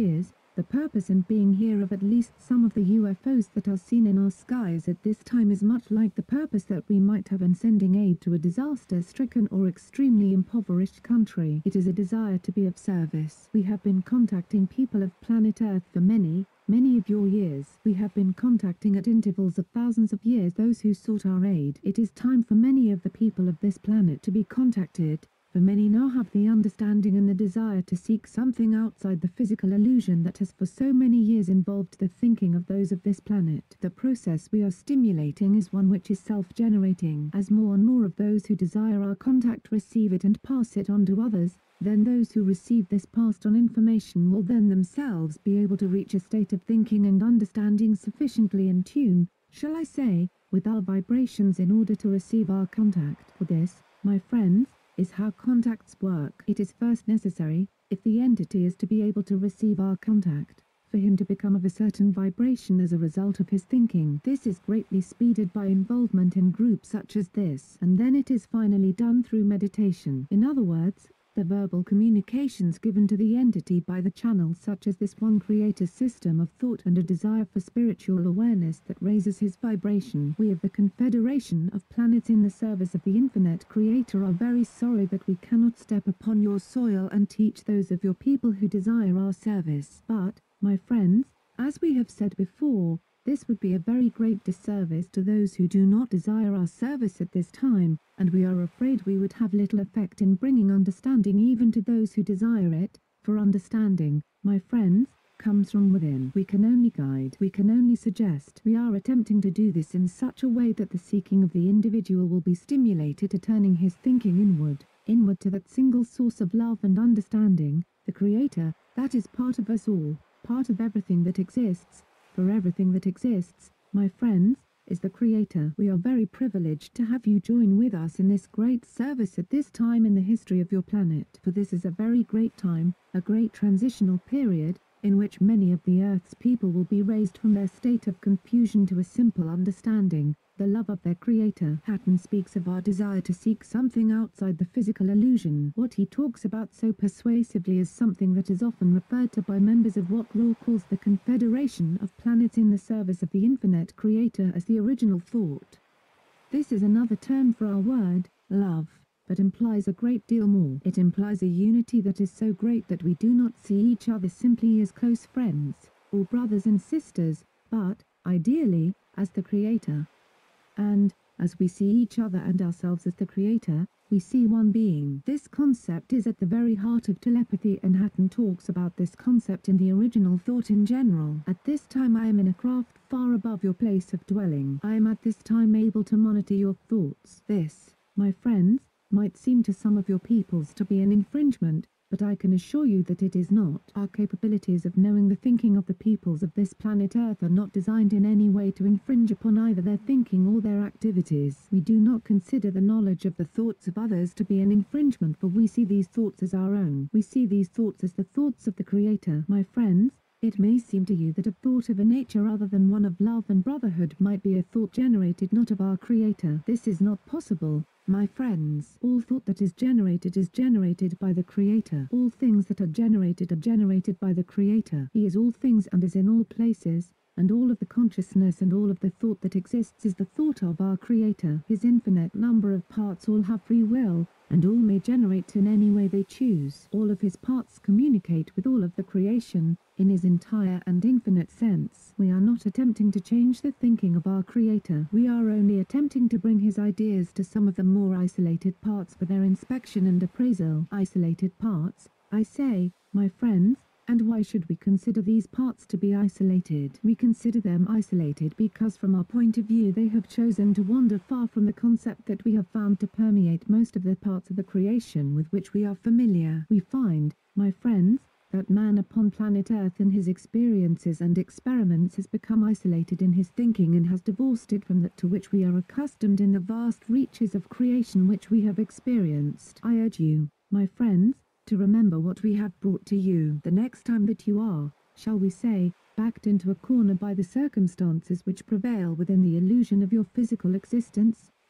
The purpose in being here of at least some of the UFOs that are seen in our skies at this time is much like the purpose that we might have in sending aid to a disaster-stricken or extremely impoverished country. It is a desire to be of service. We have been contacting people of planet Earth for many of your years. We have been contacting at intervals of thousands of years those who sought our aid. It is time for many of the people of this planet to be contacted. For many now have the understanding and the desire to seek something outside the physical illusion that has for so many years involved the thinking of those of this planet. The process we are stimulating is one which is self-generating. As more and more of those who desire our contact receive it and pass it on to others, then those who receive this passed on information will then themselves be able to reach a state of thinking and understanding sufficiently in tune, shall I say, with our vibrations in order to receive our contact. For this, my friends, is how contacts work. It is first necessary, if the entity is to be able to receive our contact, for him to become of a certain vibration as a result of his thinking. This is greatly speeded by involvement in groups such as this, and then it is finally done through meditation. In other words, the verbal communications given to the entity by the channels such as this one create a system of thought and a desire for spiritual awareness that raises his vibration. We of the Confederation of Planets in the service of the Infinite Creator are very sorry that we cannot step upon your soil and teach those of your people who desire our service. But, my friends, as we have said before, this would be a very great disservice to those who do not desire our service at this time, and we are afraid we would have little effect in bringing understanding even to those who desire it, for understanding, my friends, comes from within. We can only guide, we can only suggest. We are attempting to do this in such a way that the seeking of the individual will be stimulated to turning his thinking inward to that single source of love and understanding, the Creator, that is part of us all, part of everything that exists. For everything that exists, my friends, is the Creator. We are very privileged to have you join with us in this great service at this time in the history of your planet. For this is a very great time, a great transitional period, in which many of the Earth's people will be raised from their state of confusion to a simple understanding, the love of their Creator. Hatton speaks of our desire to seek something outside the physical illusion. What he talks about so persuasively is something that is often referred to by members of what Raw calls the Confederation of Planets in the service of the Infinite Creator as the original thought. This is another term for our word, love, but implies a great deal more. It implies a unity that is so great that we do not see each other simply as close friends, or brothers and sisters, but, ideally, as the Creator. And, as we see each other and ourselves as the Creator, we see one being. This concept is at the very heart of telepathy, and Hatton talks about this concept in the original thought in general. At this time I am in a craft far above your place of dwelling. I am at this time able to monitor your thoughts. This, my friends, might seem to some of your peoples to be an infringement, but I can assure you that it is not. Our capabilities of knowing the thinking of the peoples of this planet Earth are not designed in any way to infringe upon either their thinking or their activities. We do not consider the knowledge of the thoughts of others to be an infringement, for we see these thoughts as our own. We see these thoughts as the thoughts of the Creator. My friends, it may seem to you that a thought of a nature other than one of love and brotherhood might be a thought generated not of our Creator. This is not possible. My friends, all thought that is generated by the Creator. All things that are generated by the Creator. He is all things and is in all places, and all of the consciousness and all of the thought that exists is the thought of our Creator. His infinite number of parts all have free will, and all may generate in any way they choose. All of his parts communicate with all of the creation, in his entire and infinite sense. We are not attempting to change the thinking of our Creator. We are only attempting to bring his ideas to some of the more isolated parts for their inspection and appraisal. Isolated parts, I say, my friends, and why should we consider these parts to be isolated? We consider them isolated because from our point of view they have chosen to wander far from the concept that we have found to permeate most of the parts of the creation with which we are familiar. We find, my friends, that man upon planet Earth in his experiences and experiments has become isolated in his thinking and has divorced it from that to which we are accustomed in the vast reaches of creation which we have experienced. I urge you, my friends, to remember what we have brought to you. The next time that you are, shall we say, backed into a corner by the circumstances which prevail within the illusion of your physical existence,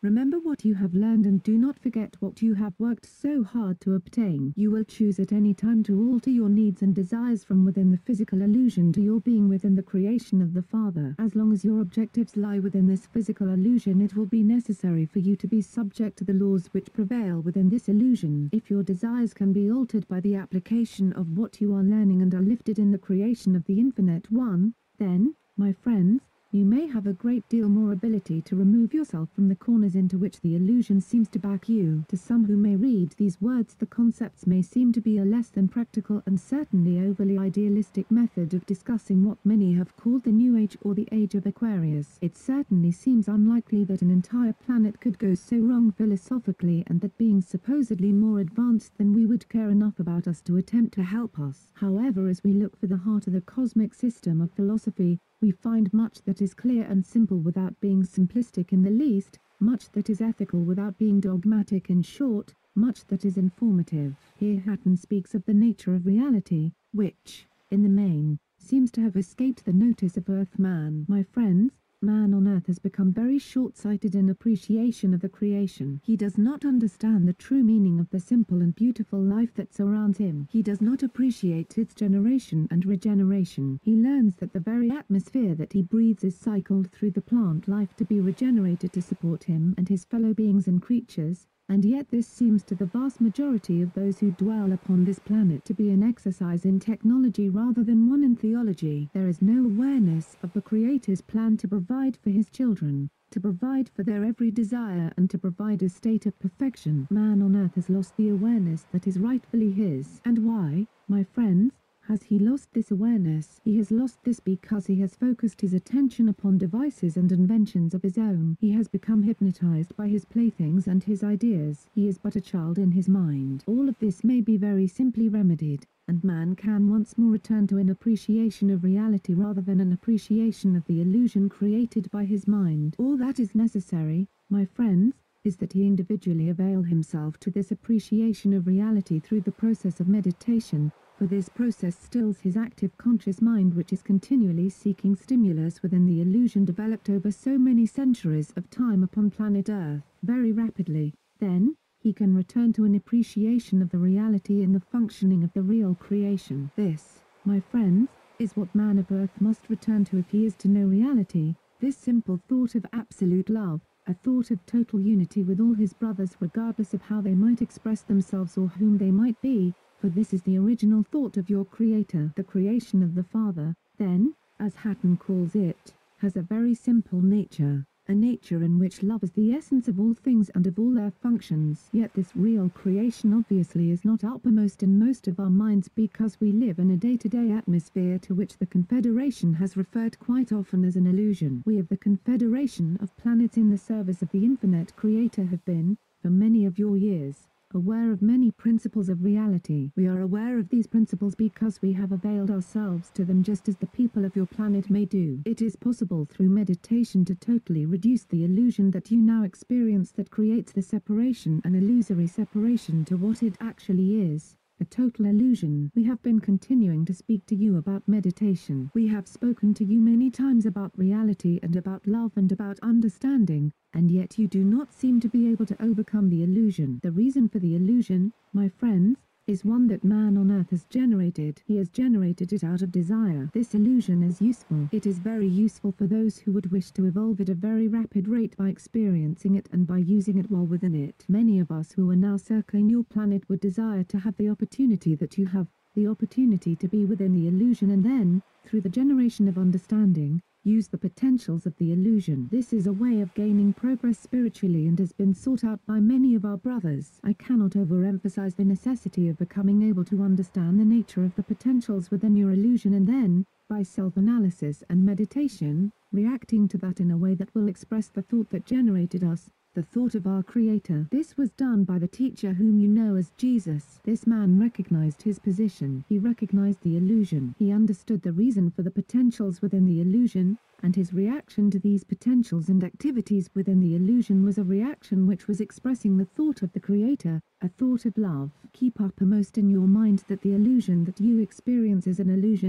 Remember what you have learned and do not forget what you have worked so hard to obtain. You will choose at any time to alter your needs and desires from within the physical illusion to your being within the creation of the Father. As long as your objectives lie within this physical illusion, it will be necessary for you to be subject to the laws which prevail within this illusion. If your desires can be altered by the application of what you are learning and are lifted in the creation of the Infinite One, then, my friends, you may have a great deal more ability to remove yourself from the corners into which the illusion seems to back you. To some who may read these words, the concepts may seem to be a less than practical and certainly overly idealistic method of discussing what many have called the New Age or the Age of Aquarius. It certainly seems unlikely that an entire planet could go so wrong philosophically, and that beings supposedly more advanced than we would care enough about us to attempt to help us. However, as we look for the heart of the cosmic system of philosophy, we find much that is clear and simple without being simplistic in the least, much that is ethical without being dogmatic, in short, much that is informative. Here Hatton speaks of the nature of reality, which, in the main, seems to have escaped the notice of Earthman. My friends, man on Earth has become very short-sighted in appreciation of the creation. He does not understand the true meaning of the simple and beautiful life that surrounds him. He does not appreciate its generation and regeneration. He learns that the very atmosphere that he breathes is cycled through the plant life to be regenerated to support him and his fellow beings and creatures, and yet this seems to the vast majority of those who dwell upon this planet to be an exercise in technology rather than one in theology. There is no awareness of the Creator's plan to provide for his children, to provide for their every desire, and to provide a state of perfection. Man on Earth has lost the awareness that is rightfully his. And why, my friends, has he lost this awareness? He has lost this because he has focused his attention upon devices and inventions of his own. He has become hypnotized by his playthings and his ideas. He is but a child in his mind. All of this may be very simply remedied, and man can once more return to an appreciation of reality rather than an appreciation of the illusion created by his mind. All that is necessary, my friends, is that he individually avail himself to this appreciation of reality through the process of meditation, for this process stills his active conscious mind, which is continually seeking stimulus within the illusion developed over so many centuries of time upon planet Earth. Very rapidly, then, he can return to an appreciation of the reality in the functioning of the real creation. This, my friends, is what man of Earth must return to if he is to know reality, this simple thought of absolute love, a thought of total unity with all his brothers regardless of how they might express themselves or whom they might be, for this is the original thought of your Creator. The creation of the Father, then, as Hatton calls it, has a very simple nature, a nature in which love is the essence of all things and of all their functions. Yet this real creation obviously is not uppermost in most of our minds because we live in a day-to-day atmosphere to which the Confederation has referred quite often as an illusion. We of the Confederation of Planets in the service of the Infinite Creator have been, for many of your years, aware of many principles of reality. We are aware of these principles because we have availed ourselves to them just as the people of your planet may do. It is possible through meditation to totally reduce the illusion that you now experience that creates the separation, an illusory separation, to what it actually is, a total illusion. We have been continuing to speak to you about meditation. We have spoken to you many times about reality and about love and about understanding, and yet you do not seem to be able to overcome the illusion. The reason for the illusion, my friends, is one that man on Earth has generated. He has generated it out of desire. This illusion is useful. It is very useful for those who would wish to evolve at a very rapid rate by experiencing it and by using it while within it. Many of us who are now circling your planet would desire to have the opportunity that you have, the opportunity to be within the illusion and then, through the generation of understanding, use the potentials of the illusion. This is a way of gaining progress spiritually and has been sought out by many of our brothers. I cannot overemphasize the necessity of becoming able to understand the nature of the potentials within your illusion and then, by self-analysis and meditation, reacting to that in a way that will express the thought that generated us, the thought of our Creator. This was done by the teacher whom you know as Jesus. This man recognized his position. He recognized the illusion. He understood the reason for the potentials within the illusion, and his reaction to these potentials and activities within the illusion was a reaction which was expressing the thought of the Creator, a thought of love. Keep uppermost in your mind that the illusion that you experience is an illusion,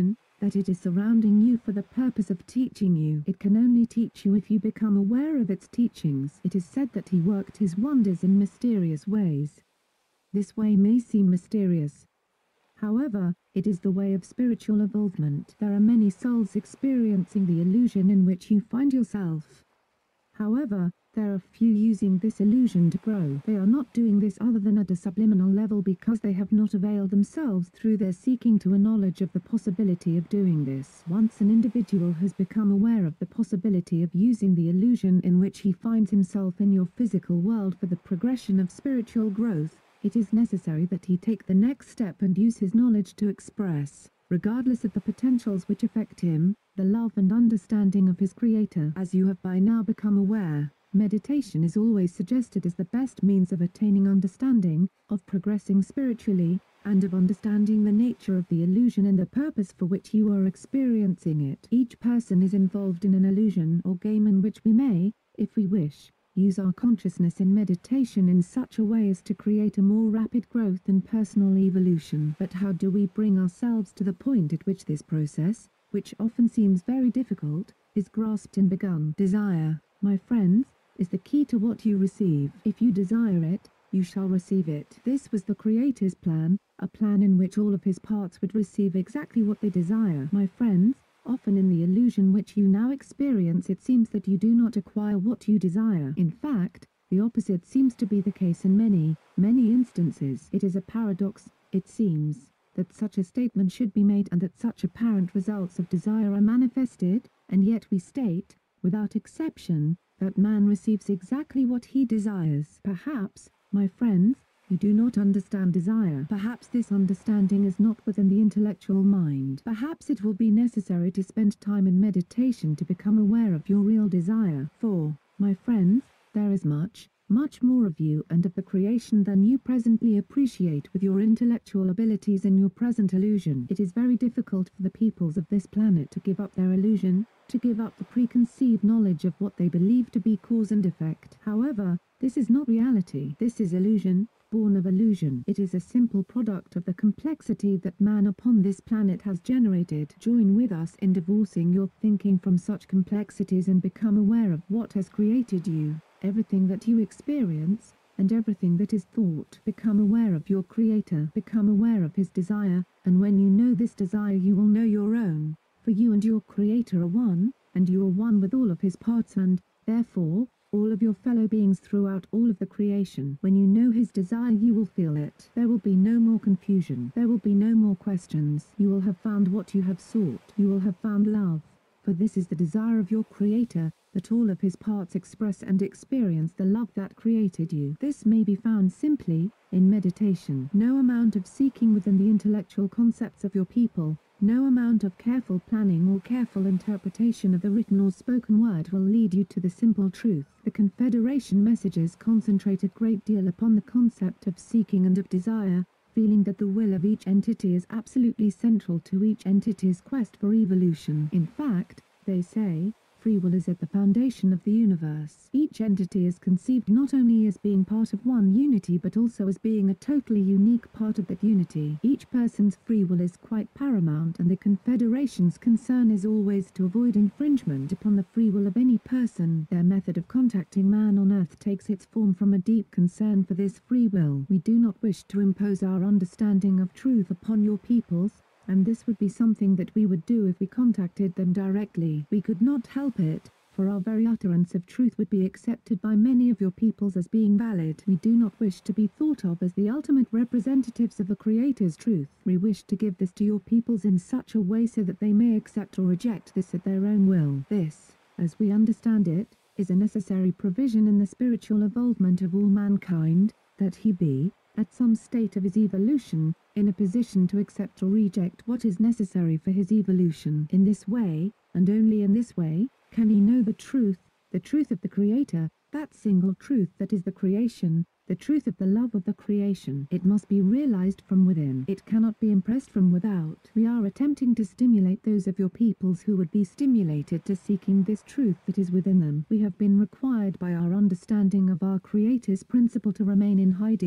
that it is surrounding you for the purpose of teaching you. It can only teach you if you become aware of its teachings. It is said that he worked his wonders in mysterious ways. This way may seem mysterious. However, it is the way of spiritual evolvement. There are many souls experiencing the illusion in which you find yourself. However, there are few using this illusion to grow. They are not doing this other than at a subliminal level because they have not availed themselves through their seeking to a knowledge of the possibility of doing this. Once an individual has become aware of the possibility of using the illusion in which he finds himself in your physical world for the progression of spiritual growth, it is necessary that he take the next step and use his knowledge to express, regardless of the potentials which affect him, the love and understanding of his Creator. As you have by now become aware, meditation is always suggested as the best means of attaining understanding, of progressing spiritually, and of understanding the nature of the illusion and the purpose for which you are experiencing it. Each person is involved in an illusion or game in which we may, if we wish, use our consciousness in meditation in such a way as to create a more rapid growth and personal evolution. But how do we bring ourselves to the point at which this process, which often seems very difficult, is grasped and begun? Desire, my friends, is the key to what you receive. If you desire it, you shall receive it. This was the Creator's plan, a plan in which all of his parts would receive exactly what they desire. My friends, often in the illusion which you now experience, it seems that you do not acquire what you desire. In fact, the opposite seems to be the case in many, many instances. It is a paradox, it seems, that such a statement should be made and that such apparent results of desire are manifested, and yet we state, without exception, that man receives exactly what he desires. Perhaps, my friends, you do not understand desire. Perhaps this understanding is not within the intellectual mind. Perhaps it will be necessary to spend time in meditation to become aware of your real desire. For, my friends, there is much, much more of you and of the creation than you presently appreciate with your intellectual abilities in your present illusion. It is very difficult for the peoples of this planet to give up their illusion, to give up the preconceived knowledge of what they believe to be cause and effect. However, this is not reality. This is illusion, born of illusion. It is a simple product of the complexity that man upon this planet has generated. Join with us in divorcing your thinking from such complexities and become aware of what has created you, everything that you experience, and everything that is thought. Become aware of your Creator, become aware of his desire, and when you know this desire you will know your own, for you and your Creator are one, and you are one with all of his parts and, therefore, all of your fellow beings throughout all of the creation. When you know his desire you will feel it. There will be no more confusion. There will be no more questions. You will have found what you have sought. You will have found love. For this is the desire of your Creator, that all of his parts express and experience the love that created you. This may be found simply, in meditation. No amount of seeking within the intellectual concepts of your people, no amount of careful planning or careful interpretation of the written or spoken word will lead you to the simple truth. The Confederation messages concentrate a great deal upon the concept of seeking and of desire, feeling that the will of each entity is absolutely central to each entity's quest for evolution. In fact, they say, free will is at the foundation of the universe. Each entity is conceived not only as being part of one unity but also as being a totally unique part of that unity. Each person's free will is quite paramount, and the Confederation's concern is always to avoid infringement upon the free will of any person. Their method of contacting man on Earth takes its form from a deep concern for this free will. We do not wish to impose our understanding of truth upon your peoples, and this would be something that we would do if we contacted them directly. We could not help it, for our very utterance of truth would be accepted by many of your peoples as being valid. We do not wish to be thought of as the ultimate representatives of the Creator's truth. We wish to give this to your peoples in such a way so that they may accept or reject this at their own will. This, as we understand it, is a necessary provision in the spiritual evolvement of all mankind, that he be, at some state of his evolution, in a position to accept or reject what is necessary for his evolution. In this way, and only in this way, can he know the truth of the Creator, that single truth that is the creation, the truth of the love of the creation. It must be realized from within. It cannot be impressed from without. We are attempting to stimulate those of your peoples who would be stimulated to seeking this truth that is within them. We have been required by our understanding of our Creator's principle to remain in hiding,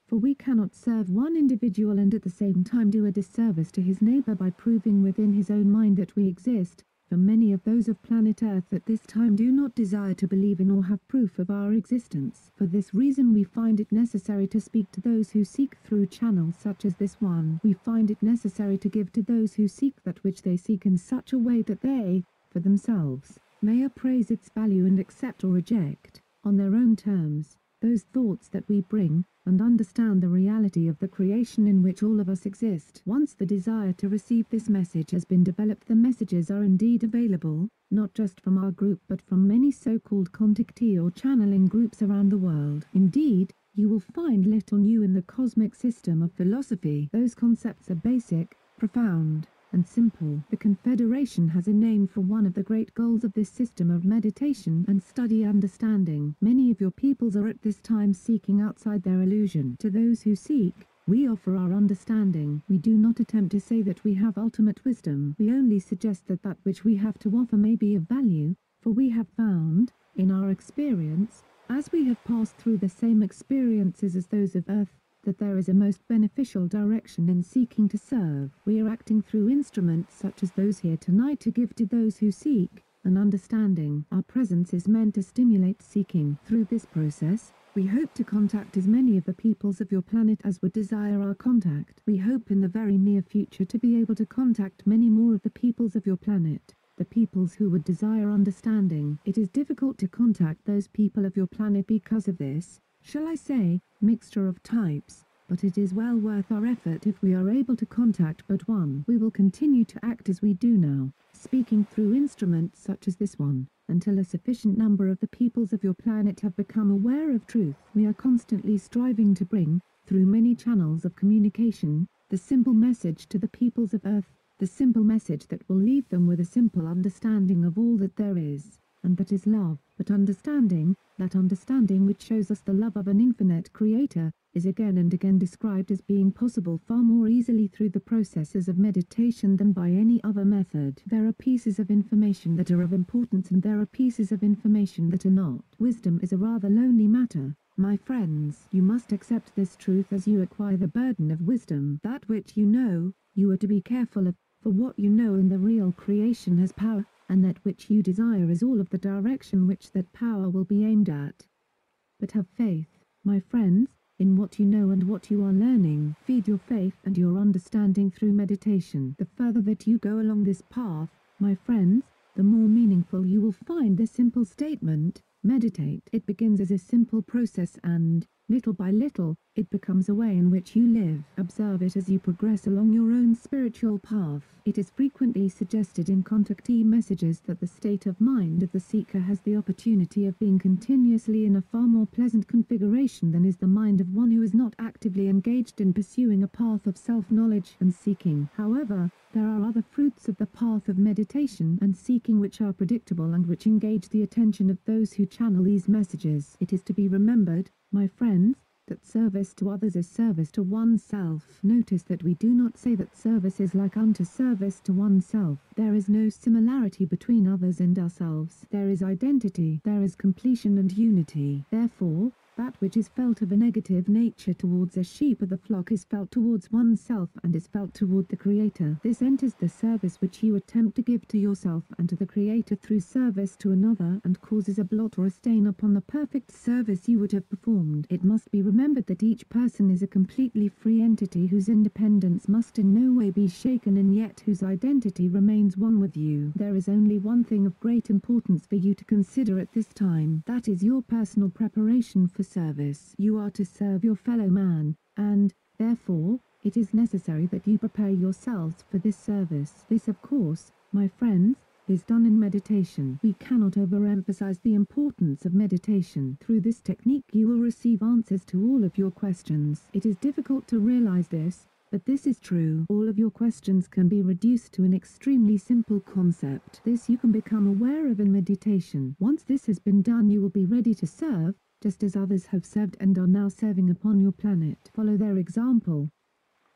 For we cannot serve one individual and at the same time do a disservice to his neighbor by proving within his own mind that we exist, for many of those of planet Earth at this time do not desire to believe in or have proof of our existence. For this reason we find it necessary to speak to those who seek through channels such as this one. We find it necessary to give to those who seek that which they seek in such a way that they, for themselves, may appraise its value and accept or reject, on their own terms, those thoughts that we bring, and understand the reality of the creation in which all of us exist. Once the desire to receive this message has been developed, the messages are indeed available, not just from our group but from many so-called contactee or channeling groups around the world. Indeed, you will find little new in the cosmic system of philosophy. Those concepts are basic, profound, and simple. The Confederation has a name for one of the great goals of this system of meditation and study understanding. Many of your peoples are at this time seeking outside their illusion. To those who seek, we offer our understanding. We do not attempt to say that we have ultimate wisdom. We only suggest that that which we have to offer may be of value, for we have found, in our experience, as we have passed through the same experiences as those of Earth, that there is a most beneficial direction in seeking to serve. We are acting through instruments such as those here tonight to give to those who seek an understanding. Our presence is meant to stimulate seeking. Through this process, we hope to contact as many of the peoples of your planet as would desire our contact. We hope in the very near future to be able to contact many more of the peoples of your planet, the peoples who would desire understanding. It is difficult to contact those people of your planet because of this, shall I say, mixture of types, but it is well worth our effort if we are able to contact but one. We will continue to act as we do now, speaking through instruments such as this one, until a sufficient number of the peoples of your planet have become aware of truth. We are constantly striving to bring, through many channels of communication, the simple message to the peoples of Earth, the simple message that will leave them with a simple understanding of all that there is, and that is love. But understanding, that understanding which shows us the love of an infinite creator, is again and again described as being possible far more easily through the processes of meditation than by any other method. There are pieces of information that are of importance and there are pieces of information that are not. Wisdom is a rather lonely matter, my friends. You must accept this truth as you acquire the burden of wisdom. That which you know, you are to be careful of, for what you know in the real creation has power, and that which you desire is all of the direction which that power will be aimed at. But have faith, my friends, in what you know and what you are learning. Feed your faith and your understanding through meditation. The further that you go along this path, my friends, the more meaningful you will find the simple statement, meditate. It begins as a simple process and, little by little, it becomes a way in which you live. Observe it as you progress along your own spiritual path. It is frequently suggested in contactee messages that the state of mind of the seeker has the opportunity of being continuously in a far more pleasant configuration than is the mind of one who is not actively engaged in pursuing a path of self-knowledge and seeking. However, there are other fruits of the path of meditation and seeking which are predictable and which engage the attention of those who channel these messages. It is to be remembered, my friends, that service to others is service to oneself. Notice that we do not say that service is like unto service to oneself. There is no similarity between others and ourselves. There is identity, there is completion and unity. Therefore, that which is felt of a negative nature towards a sheep of the flock is felt towards oneself and is felt toward the Creator. This enters the service which you attempt to give to yourself and to the Creator through service to another and causes a blot or a stain upon the perfect service you would have performed. It must be remembered that each person is a completely free entity whose independence must in no way be shaken and yet whose identity remains one with you. There is only one thing of great importance for you to consider at this time. That is your personal preparation for service. You are to serve your fellow man, and, therefore, it is necessary that you prepare yourselves for this service. This, of course, my friends, is done in meditation. We cannot overemphasize the importance of meditation. Through this technique you will receive answers to all of your questions. It is difficult to realize this, but this is true. All of your questions can be reduced to an extremely simple concept. This you can become aware of in meditation. Once this has been done, you will be ready to serve, just as others have served and are now serving upon your planet. Follow their example.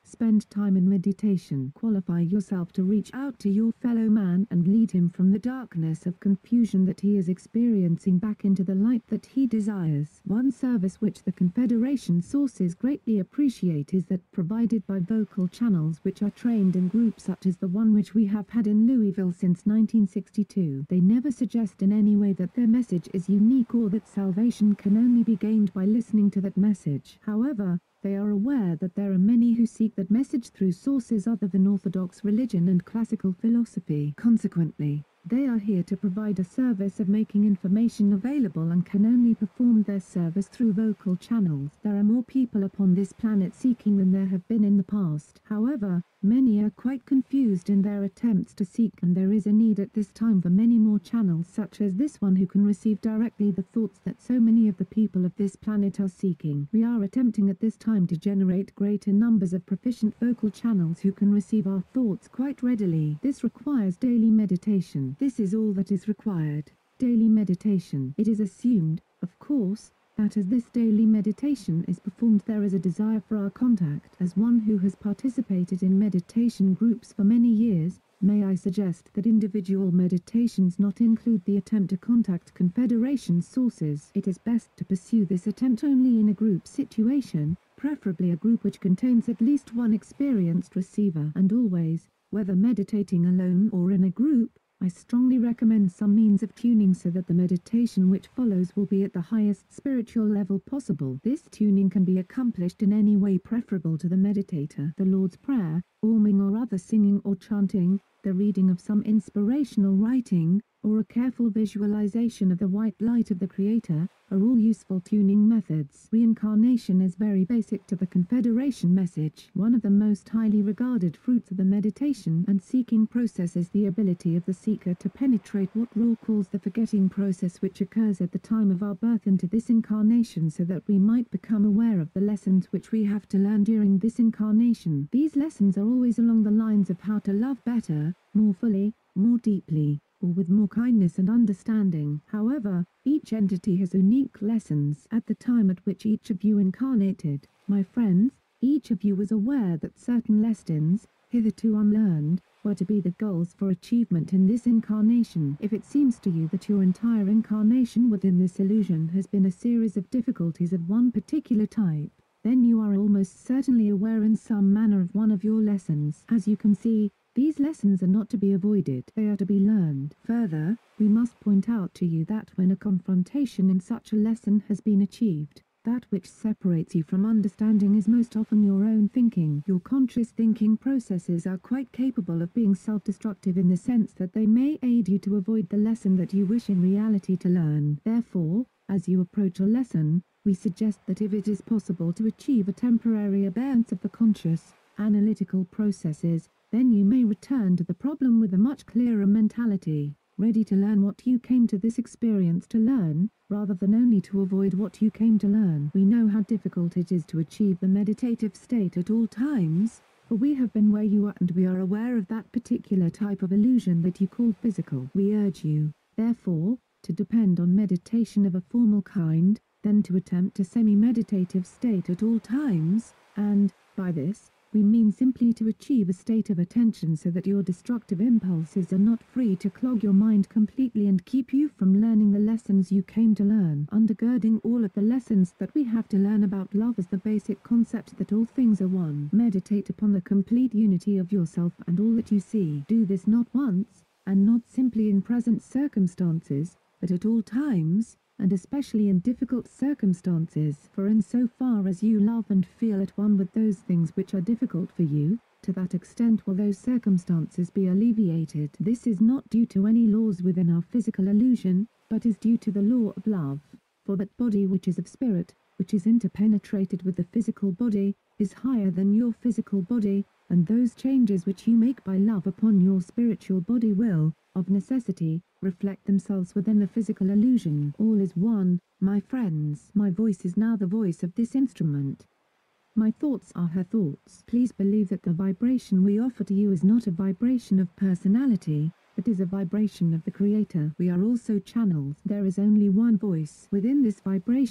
Spend time in meditation. Qualify yourself to reach out to your fellow man and lead him from the darkness of confusion that he is experiencing back into the light that he desires. One service which the Confederation sources greatly appreciate is that provided by vocal channels which are trained in groups such as the one which we have had in Louisville since 1962. They never suggest in any way that their message is unique or that salvation can only be gained by listening to that message. However, they are aware that there are many who seek that message through sources other than Orthodox religion and classical philosophy. Consequently, they are here to provide a service of making information available and can only perform their service through vocal channels. There are more people upon this planet seeking than there have been in the past. However, many are quite confused in their attempts to seek, and there is a need at this time for many more channels such as this one who can receive directly the thoughts that so many of the people of this planet are seeking. We are attempting at this time to generate greater numbers of proficient vocal channels who can receive our thoughts quite readily. This requires daily meditation. This is all that is required. Daily meditation. It is assumed, of course, that as this daily meditation is performed there is a desire for our contact. As one who has participated in meditation groups for many years, may I suggest that individual meditations not include the attempt to contact Confederation sources. It is best to pursue this attempt only in a group situation, preferably a group which contains at least one experienced receiver. And always, whether meditating alone or in a group, I strongly recommend some means of tuning so that the meditation which follows will be at the highest spiritual level possible. This tuning can be accomplished in any way preferable to the meditator. The Lord's Prayer, orming or other singing or chanting, the reading of some inspirational writing, or a careful visualization of the white light of the Creator, are all useful tuning methods. Reincarnation is very basic to the Confederation message. One of the most highly regarded fruits of the meditation and seeking process is the ability of the seeker to penetrate what Ra calls the forgetting process, which occurs at the time of our birth into this incarnation, so that we might become aware of the lessons which we have to learn during this incarnation. These lessons are always along the lines of how to love better, more fully, more deeply, or with more kindness and understanding. However, each entity has unique lessons. At the time at which each of you incarnated, my friends, each of you was aware that certain lessons, hitherto unlearned, were to be the goals for achievement in this incarnation. If it seems to you that your entire incarnation within this illusion has been a series of difficulties of one particular type, then you are almost certainly aware in some manner of one of your lessons. As you can see, these lessons are not to be avoided, they are to be learned. Further, we must point out to you that when a confrontation in such a lesson has been achieved, that which separates you from understanding is most often your own thinking. Your conscious thinking processes are quite capable of being self-destructive in the sense that they may aid you to avoid the lesson that you wish in reality to learn. Therefore, as you approach a lesson, we suggest that if it is possible to achieve a temporary abeyance of the conscious, analytical processes, then you may return to the problem with a much clearer mentality, ready to learn what you came to this experience to learn, rather than only to avoid what you came to learn. We know how difficult it is to achieve the meditative state at all times, for we have been where you are and we are aware of that particular type of illusion that you call physical. We urge you, therefore, to depend on meditation of a formal kind, then to attempt a semi-meditative state at all times, and, by this, we mean simply to achieve a state of attention so that your destructive impulses are not free to clog your mind completely and keep you from learning the lessons you came to learn. Undergirding all of the lessons that we have to learn about love is the basic concept that all things are one. Meditate upon the complete unity of yourself and all that you see. Do this not once, and not simply in present circumstances, but at all times, and especially in difficult circumstances. For in so far as you love and feel at one with those things which are difficult for you, to that extent will those circumstances be alleviated. This is not due to any laws within our physical illusion, but is due to the law of love. For that body which is of spirit, which is interpenetrated with the physical body, is higher than your physical body, and those changes which you make by love upon your spiritual body will, of necessity, reflect themselves within the physical illusion. All is one, my friends. My voice is now the voice of this instrument. My thoughts are her thoughts. Please believe that the vibration we offer to you is not a vibration of personality, but is a vibration of the Creator. We are also channels. There is only one voice. Within this vibration,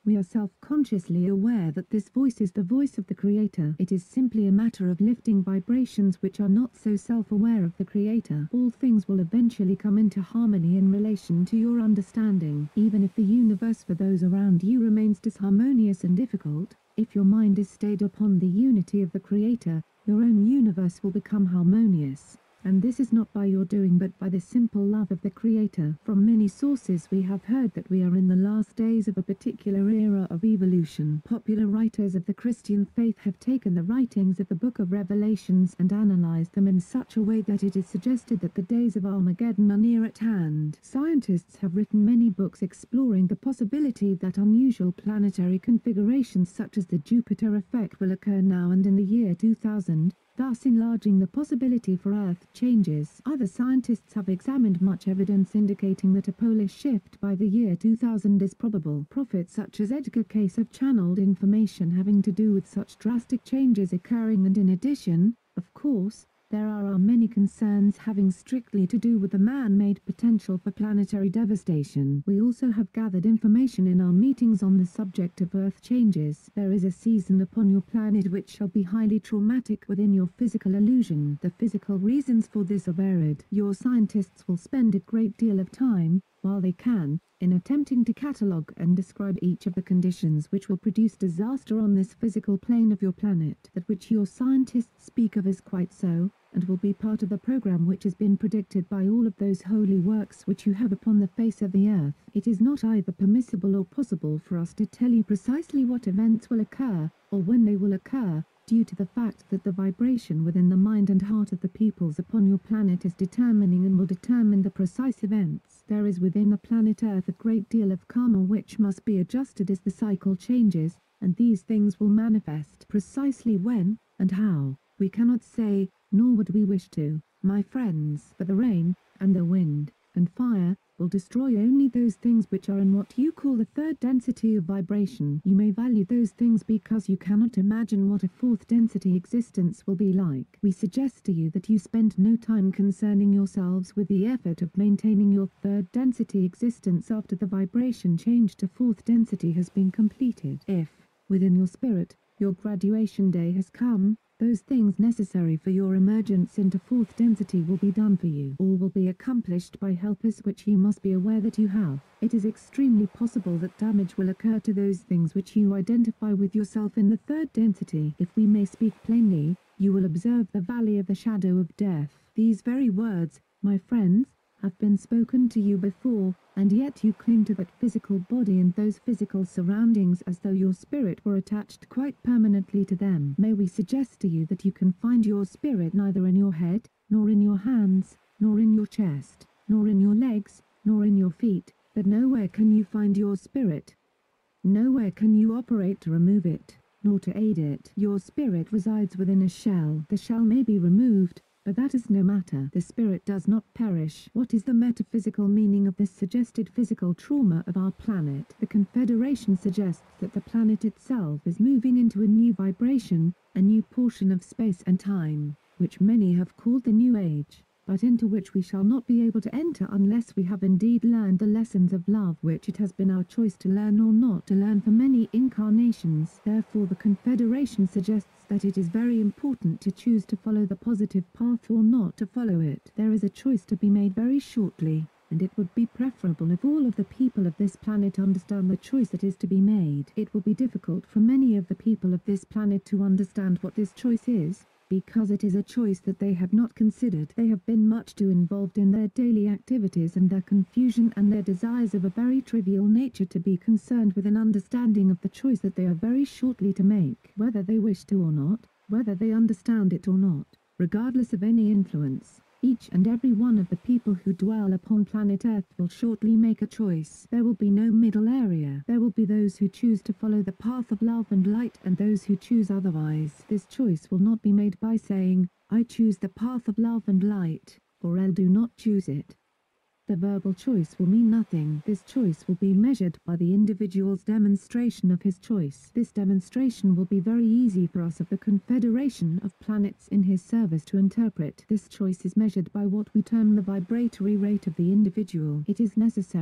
We are self-consciously aware that this voice is the voice of the Creator. It is simply a matter of lifting vibrations which are not so self-aware of the Creator. All things will eventually come into harmony in relation to your understanding. Even if the universe for those around you remains disharmonious and difficult, if your mind is stayed upon the unity of the Creator, your own universe will become harmonious. And this is not by your doing but by the simple love of the Creator. From many sources we have heard that we are in the last days of a particular era of evolution. Popular writers of the Christian faith have taken the writings of the Book of Revelations and analyzed them in such a way that it is suggested that the days of Armageddon are near at hand. Scientists have written many books exploring the possibility that unusual planetary configurations such as the Jupiter effect will occur now and in the year 2000. Thus enlarging the possibility for Earth changes. Other scientists have examined much evidence indicating that a polar shift by the year 2000 is probable. Prophets such as Edgar Cayce have channeled information having to do with such drastic changes occurring, and in addition, of course, there are many concerns having strictly to do with the man-made potential for planetary devastation. We also have gathered information in our meetings on the subject of Earth changes. There is a season upon your planet which shall be highly traumatic within your physical illusion. The physical reasons for this are varied. Your scientists will spend a great deal of time, while they can, in attempting to catalogue and describe each of the conditions which will produce disaster on this physical plane of your planet. That which your scientists speak of is quite so, and will be part of the program which has been predicted by all of those holy works which you have upon the face of the earth. It is not either permissible or possible for us to tell you precisely what events will occur, or when they will occur, due to the fact that the vibration within the mind and heart of the peoples upon your planet is determining and will determine the precise events. There is within the planet Earth a great deal of karma which must be adjusted as the cycle changes, and these things will manifest. Precisely when, and how, we cannot say, nor would we wish to, my friends. For the rain, and the wind, and fire, will destroy only those things which are in what you call the third density of vibration. You may value those things because you cannot imagine what a fourth density existence will be like. We suggest to you that you spend no time concerning yourselves with the effort of maintaining your third density existence after the vibration change to fourth density has been completed. If, within your spirit, your graduation day has come, those things necessary for your emergence into fourth density will be done for you. All will be accomplished by helpers which you must be aware that you have. It is extremely possible that damage will occur to those things which you identify with yourself in the third density. If we may speak plainly, you will observe the valley of the shadow of death. These very words, my friends, have been spoken to you before, and yet you cling to that physical body and those physical surroundings as though your spirit were attached quite permanently to them. May we suggest to you that you can find your spirit neither in your head, nor in your hands, nor in your chest, nor in your legs, nor in your feet, that nowhere can you find your spirit. Nowhere can you operate to remove it, nor to aid it. Your spirit resides within a shell. The shell may be removed, but that is no matter. The spirit does not perish. What is the metaphysical meaning of this suggested physical trauma of our planet? The Confederation suggests that the planet itself is moving into a new vibration, a new portion of space and time, which many have called the New Age, but into which we shall not be able to enter unless we have indeed learned the lessons of love which it has been our choice to learn or not to learn for many incarnations. Therefore the Confederation suggests that it is very important to choose to follow the positive path or not to follow it. There is a choice to be made very shortly, and it would be preferable if all of the people of this planet understand the choice that is to be made. It will be difficult for many of the people of this planet to understand what this choice is, because it is a choice that they have not considered. They have been much too involved in their daily activities and their confusion and their desires of a very trivial nature to be concerned with an understanding of the choice that they are very shortly to make, whether they wish to or not, whether they understand it or not, regardless of any influence. Each and every one of the people who dwell upon planet Earth will shortly make a choice. There will be no middle area. There will be those who choose to follow the path of love and light and those who choose otherwise. This choice will not be made by saying, I choose the path of love and light, or I do not choose it. The verbal choice will mean nothing. This choice will be measured by the individual's demonstration of his choice. This demonstration will be very easy for us of the Confederation of Planets in his service to interpret. This choice is measured by what we term the vibratory rate of the individual. It is necessary,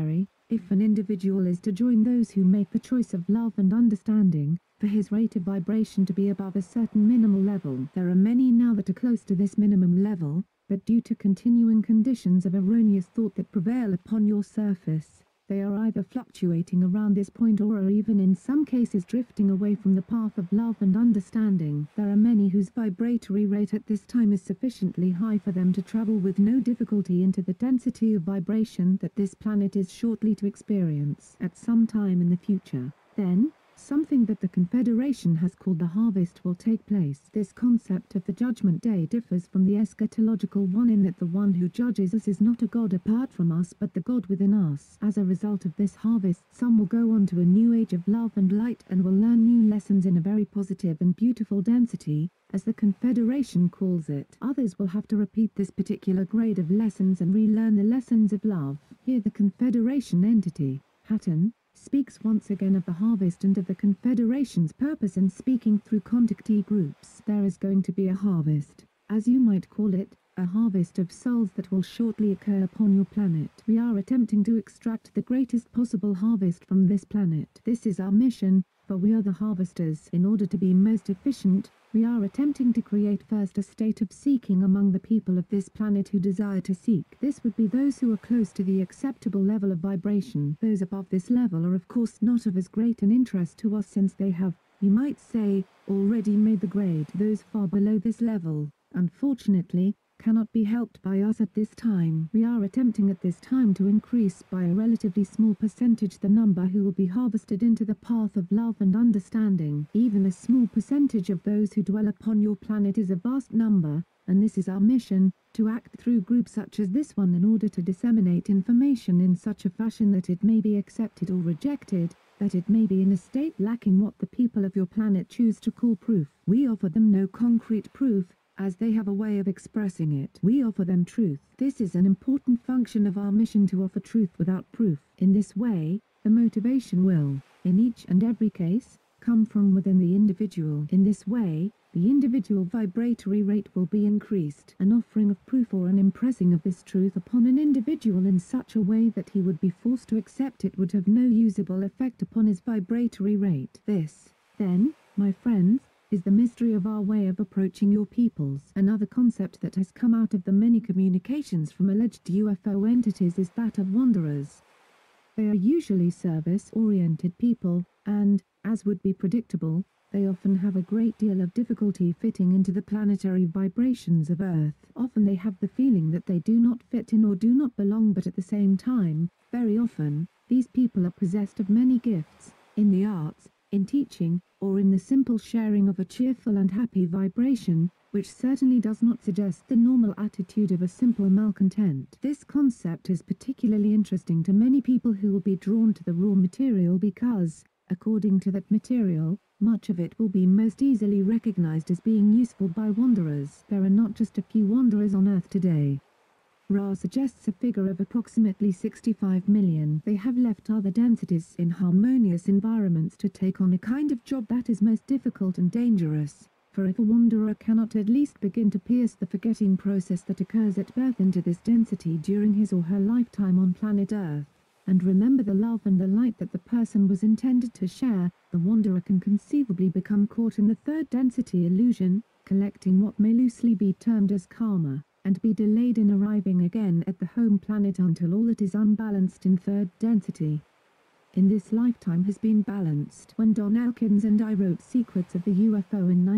If an individual is to join those who make the choice of love and understanding, for his rate of vibration to be above a certain minimal level, there are many now that are close to this minimum level, but due to continuing conditions of erroneous thought that prevail upon your surface, they are either fluctuating around this point or are even in some cases drifting away from the path of love and understanding. There are many whose vibratory rate at this time is sufficiently high for them to travel with no difficulty into the density of vibration that this planet is shortly to experience at some time in the future. Then, something that the Confederation has called the harvest will take place. This concept of the Judgment Day differs from the eschatological one in that the one who judges us is not a God apart from us but the God within us. As a result of this harvest, some will go on to a new age of love and light and will learn new lessons in a very positive and beautiful density, as the Confederation calls it. Others will have to repeat this particular grade of lessons and relearn the lessons of love. Here the Confederation entity, Hatton, speaks once again of the harvest and of the Confederation's purpose in speaking through contactee groups. There is going to be a harvest, as you might call it, a harvest of souls that will shortly occur upon your planet. We are attempting to extract the greatest possible harvest from this planet. This is our mission, for we are the harvesters. In order to be most efficient, we are attempting to create first a state of seeking among the people of this planet who desire to seek. This would be those who are close to the acceptable level of vibration. Those above this level are of course not of as great an interest to us since they have, you might say, already made the grade. Those far below this level, unfortunately, cannot be helped by us at this time. We are attempting at this time to increase by a relatively small percentage the number who will be harvested into the path of love and understanding. Even a small percentage of those who dwell upon your planet is a vast number, and this is our mission, to act through groups such as this one in order to disseminate information in such a fashion that it may be accepted or rejected, that it may be in a state lacking what the people of your planet choose to call proof. We offer them no concrete proof, as they have a way of expressing it. We offer them truth. This is an important function of our mission, to offer truth without proof. In this way, the motivation will, in each and every case, come from within the individual. In this way, the individual vibratory rate will be increased. An offering of proof or an impressing of this truth upon an individual in such a way that he would be forced to accept it would have no usable effect upon his vibratory rate. This, then, my friends, is the mystery of our way of approaching your peoples. Another concept that has come out of the many communications from alleged UFO entities is that of wanderers. They are usually service-oriented people, and, as would be predictable, they often have a great deal of difficulty fitting into the planetary vibrations of Earth. Often they have the feeling that they do not fit in or do not belong, but at the same time, very often, these people are possessed of many gifts, in the arts, in teaching, or in the simple sharing of a cheerful and happy vibration, which certainly does not suggest the normal attitude of a simple malcontent. This concept is particularly interesting to many people who will be drawn to the raw material because, according to that material, much of it will be most easily recognized as being useful by wanderers. There are not just a few wanderers on Earth today. Ra suggests a figure of approximately 65 million. They have left other densities in harmonious environments to take on a kind of job that is most difficult and dangerous. For if a wanderer cannot at least begin to pierce the forgetting process that occurs at birth into this density during his or her lifetime on planet Earth, and remember the love and the light that the person was intended to share, the wanderer can conceivably become caught in the third density illusion, collecting what may loosely be termed as karma, and be delayed in arriving again at the home planet until all that is unbalanced in third density in this lifetime has been balanced. When Don Elkins and I wrote Secrets of the UFO in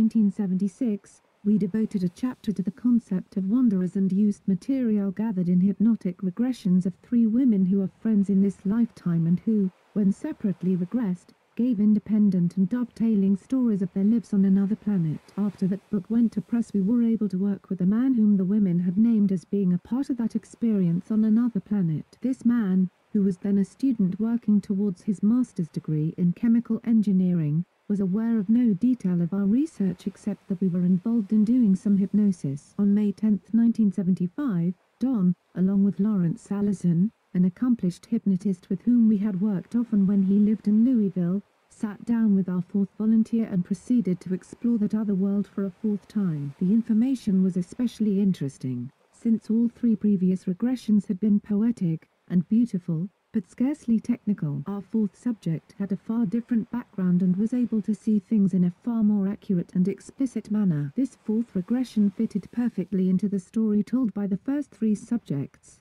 1976, we devoted a chapter to the concept of wanderers and used material gathered in hypnotic regressions of 3 women who are friends in this lifetime and who, when separately regressed, gave independent and dovetailing stories of their lives on another planet. After that book went to press, we were able to work with a man whom the women had named as being a part of that experience on another planet. This man, who was then a student working towards his master's degree in chemical engineering, was aware of no detail of our research except that we were involved in doing some hypnosis. On May 10, 1975, Don, along with Lawrence Salazan, an accomplished hypnotist with whom we had worked often when he lived in Louisville, sat down with our 4th volunteer and proceeded to explore that other world for a 4th time. The information was especially interesting, since all 3 previous regressions had been poetic and beautiful, but scarcely technical. Our fourth subject had a far different background and was able to see things in a far more accurate and explicit manner. This fourth regression fitted perfectly into the story told by the first three subjects.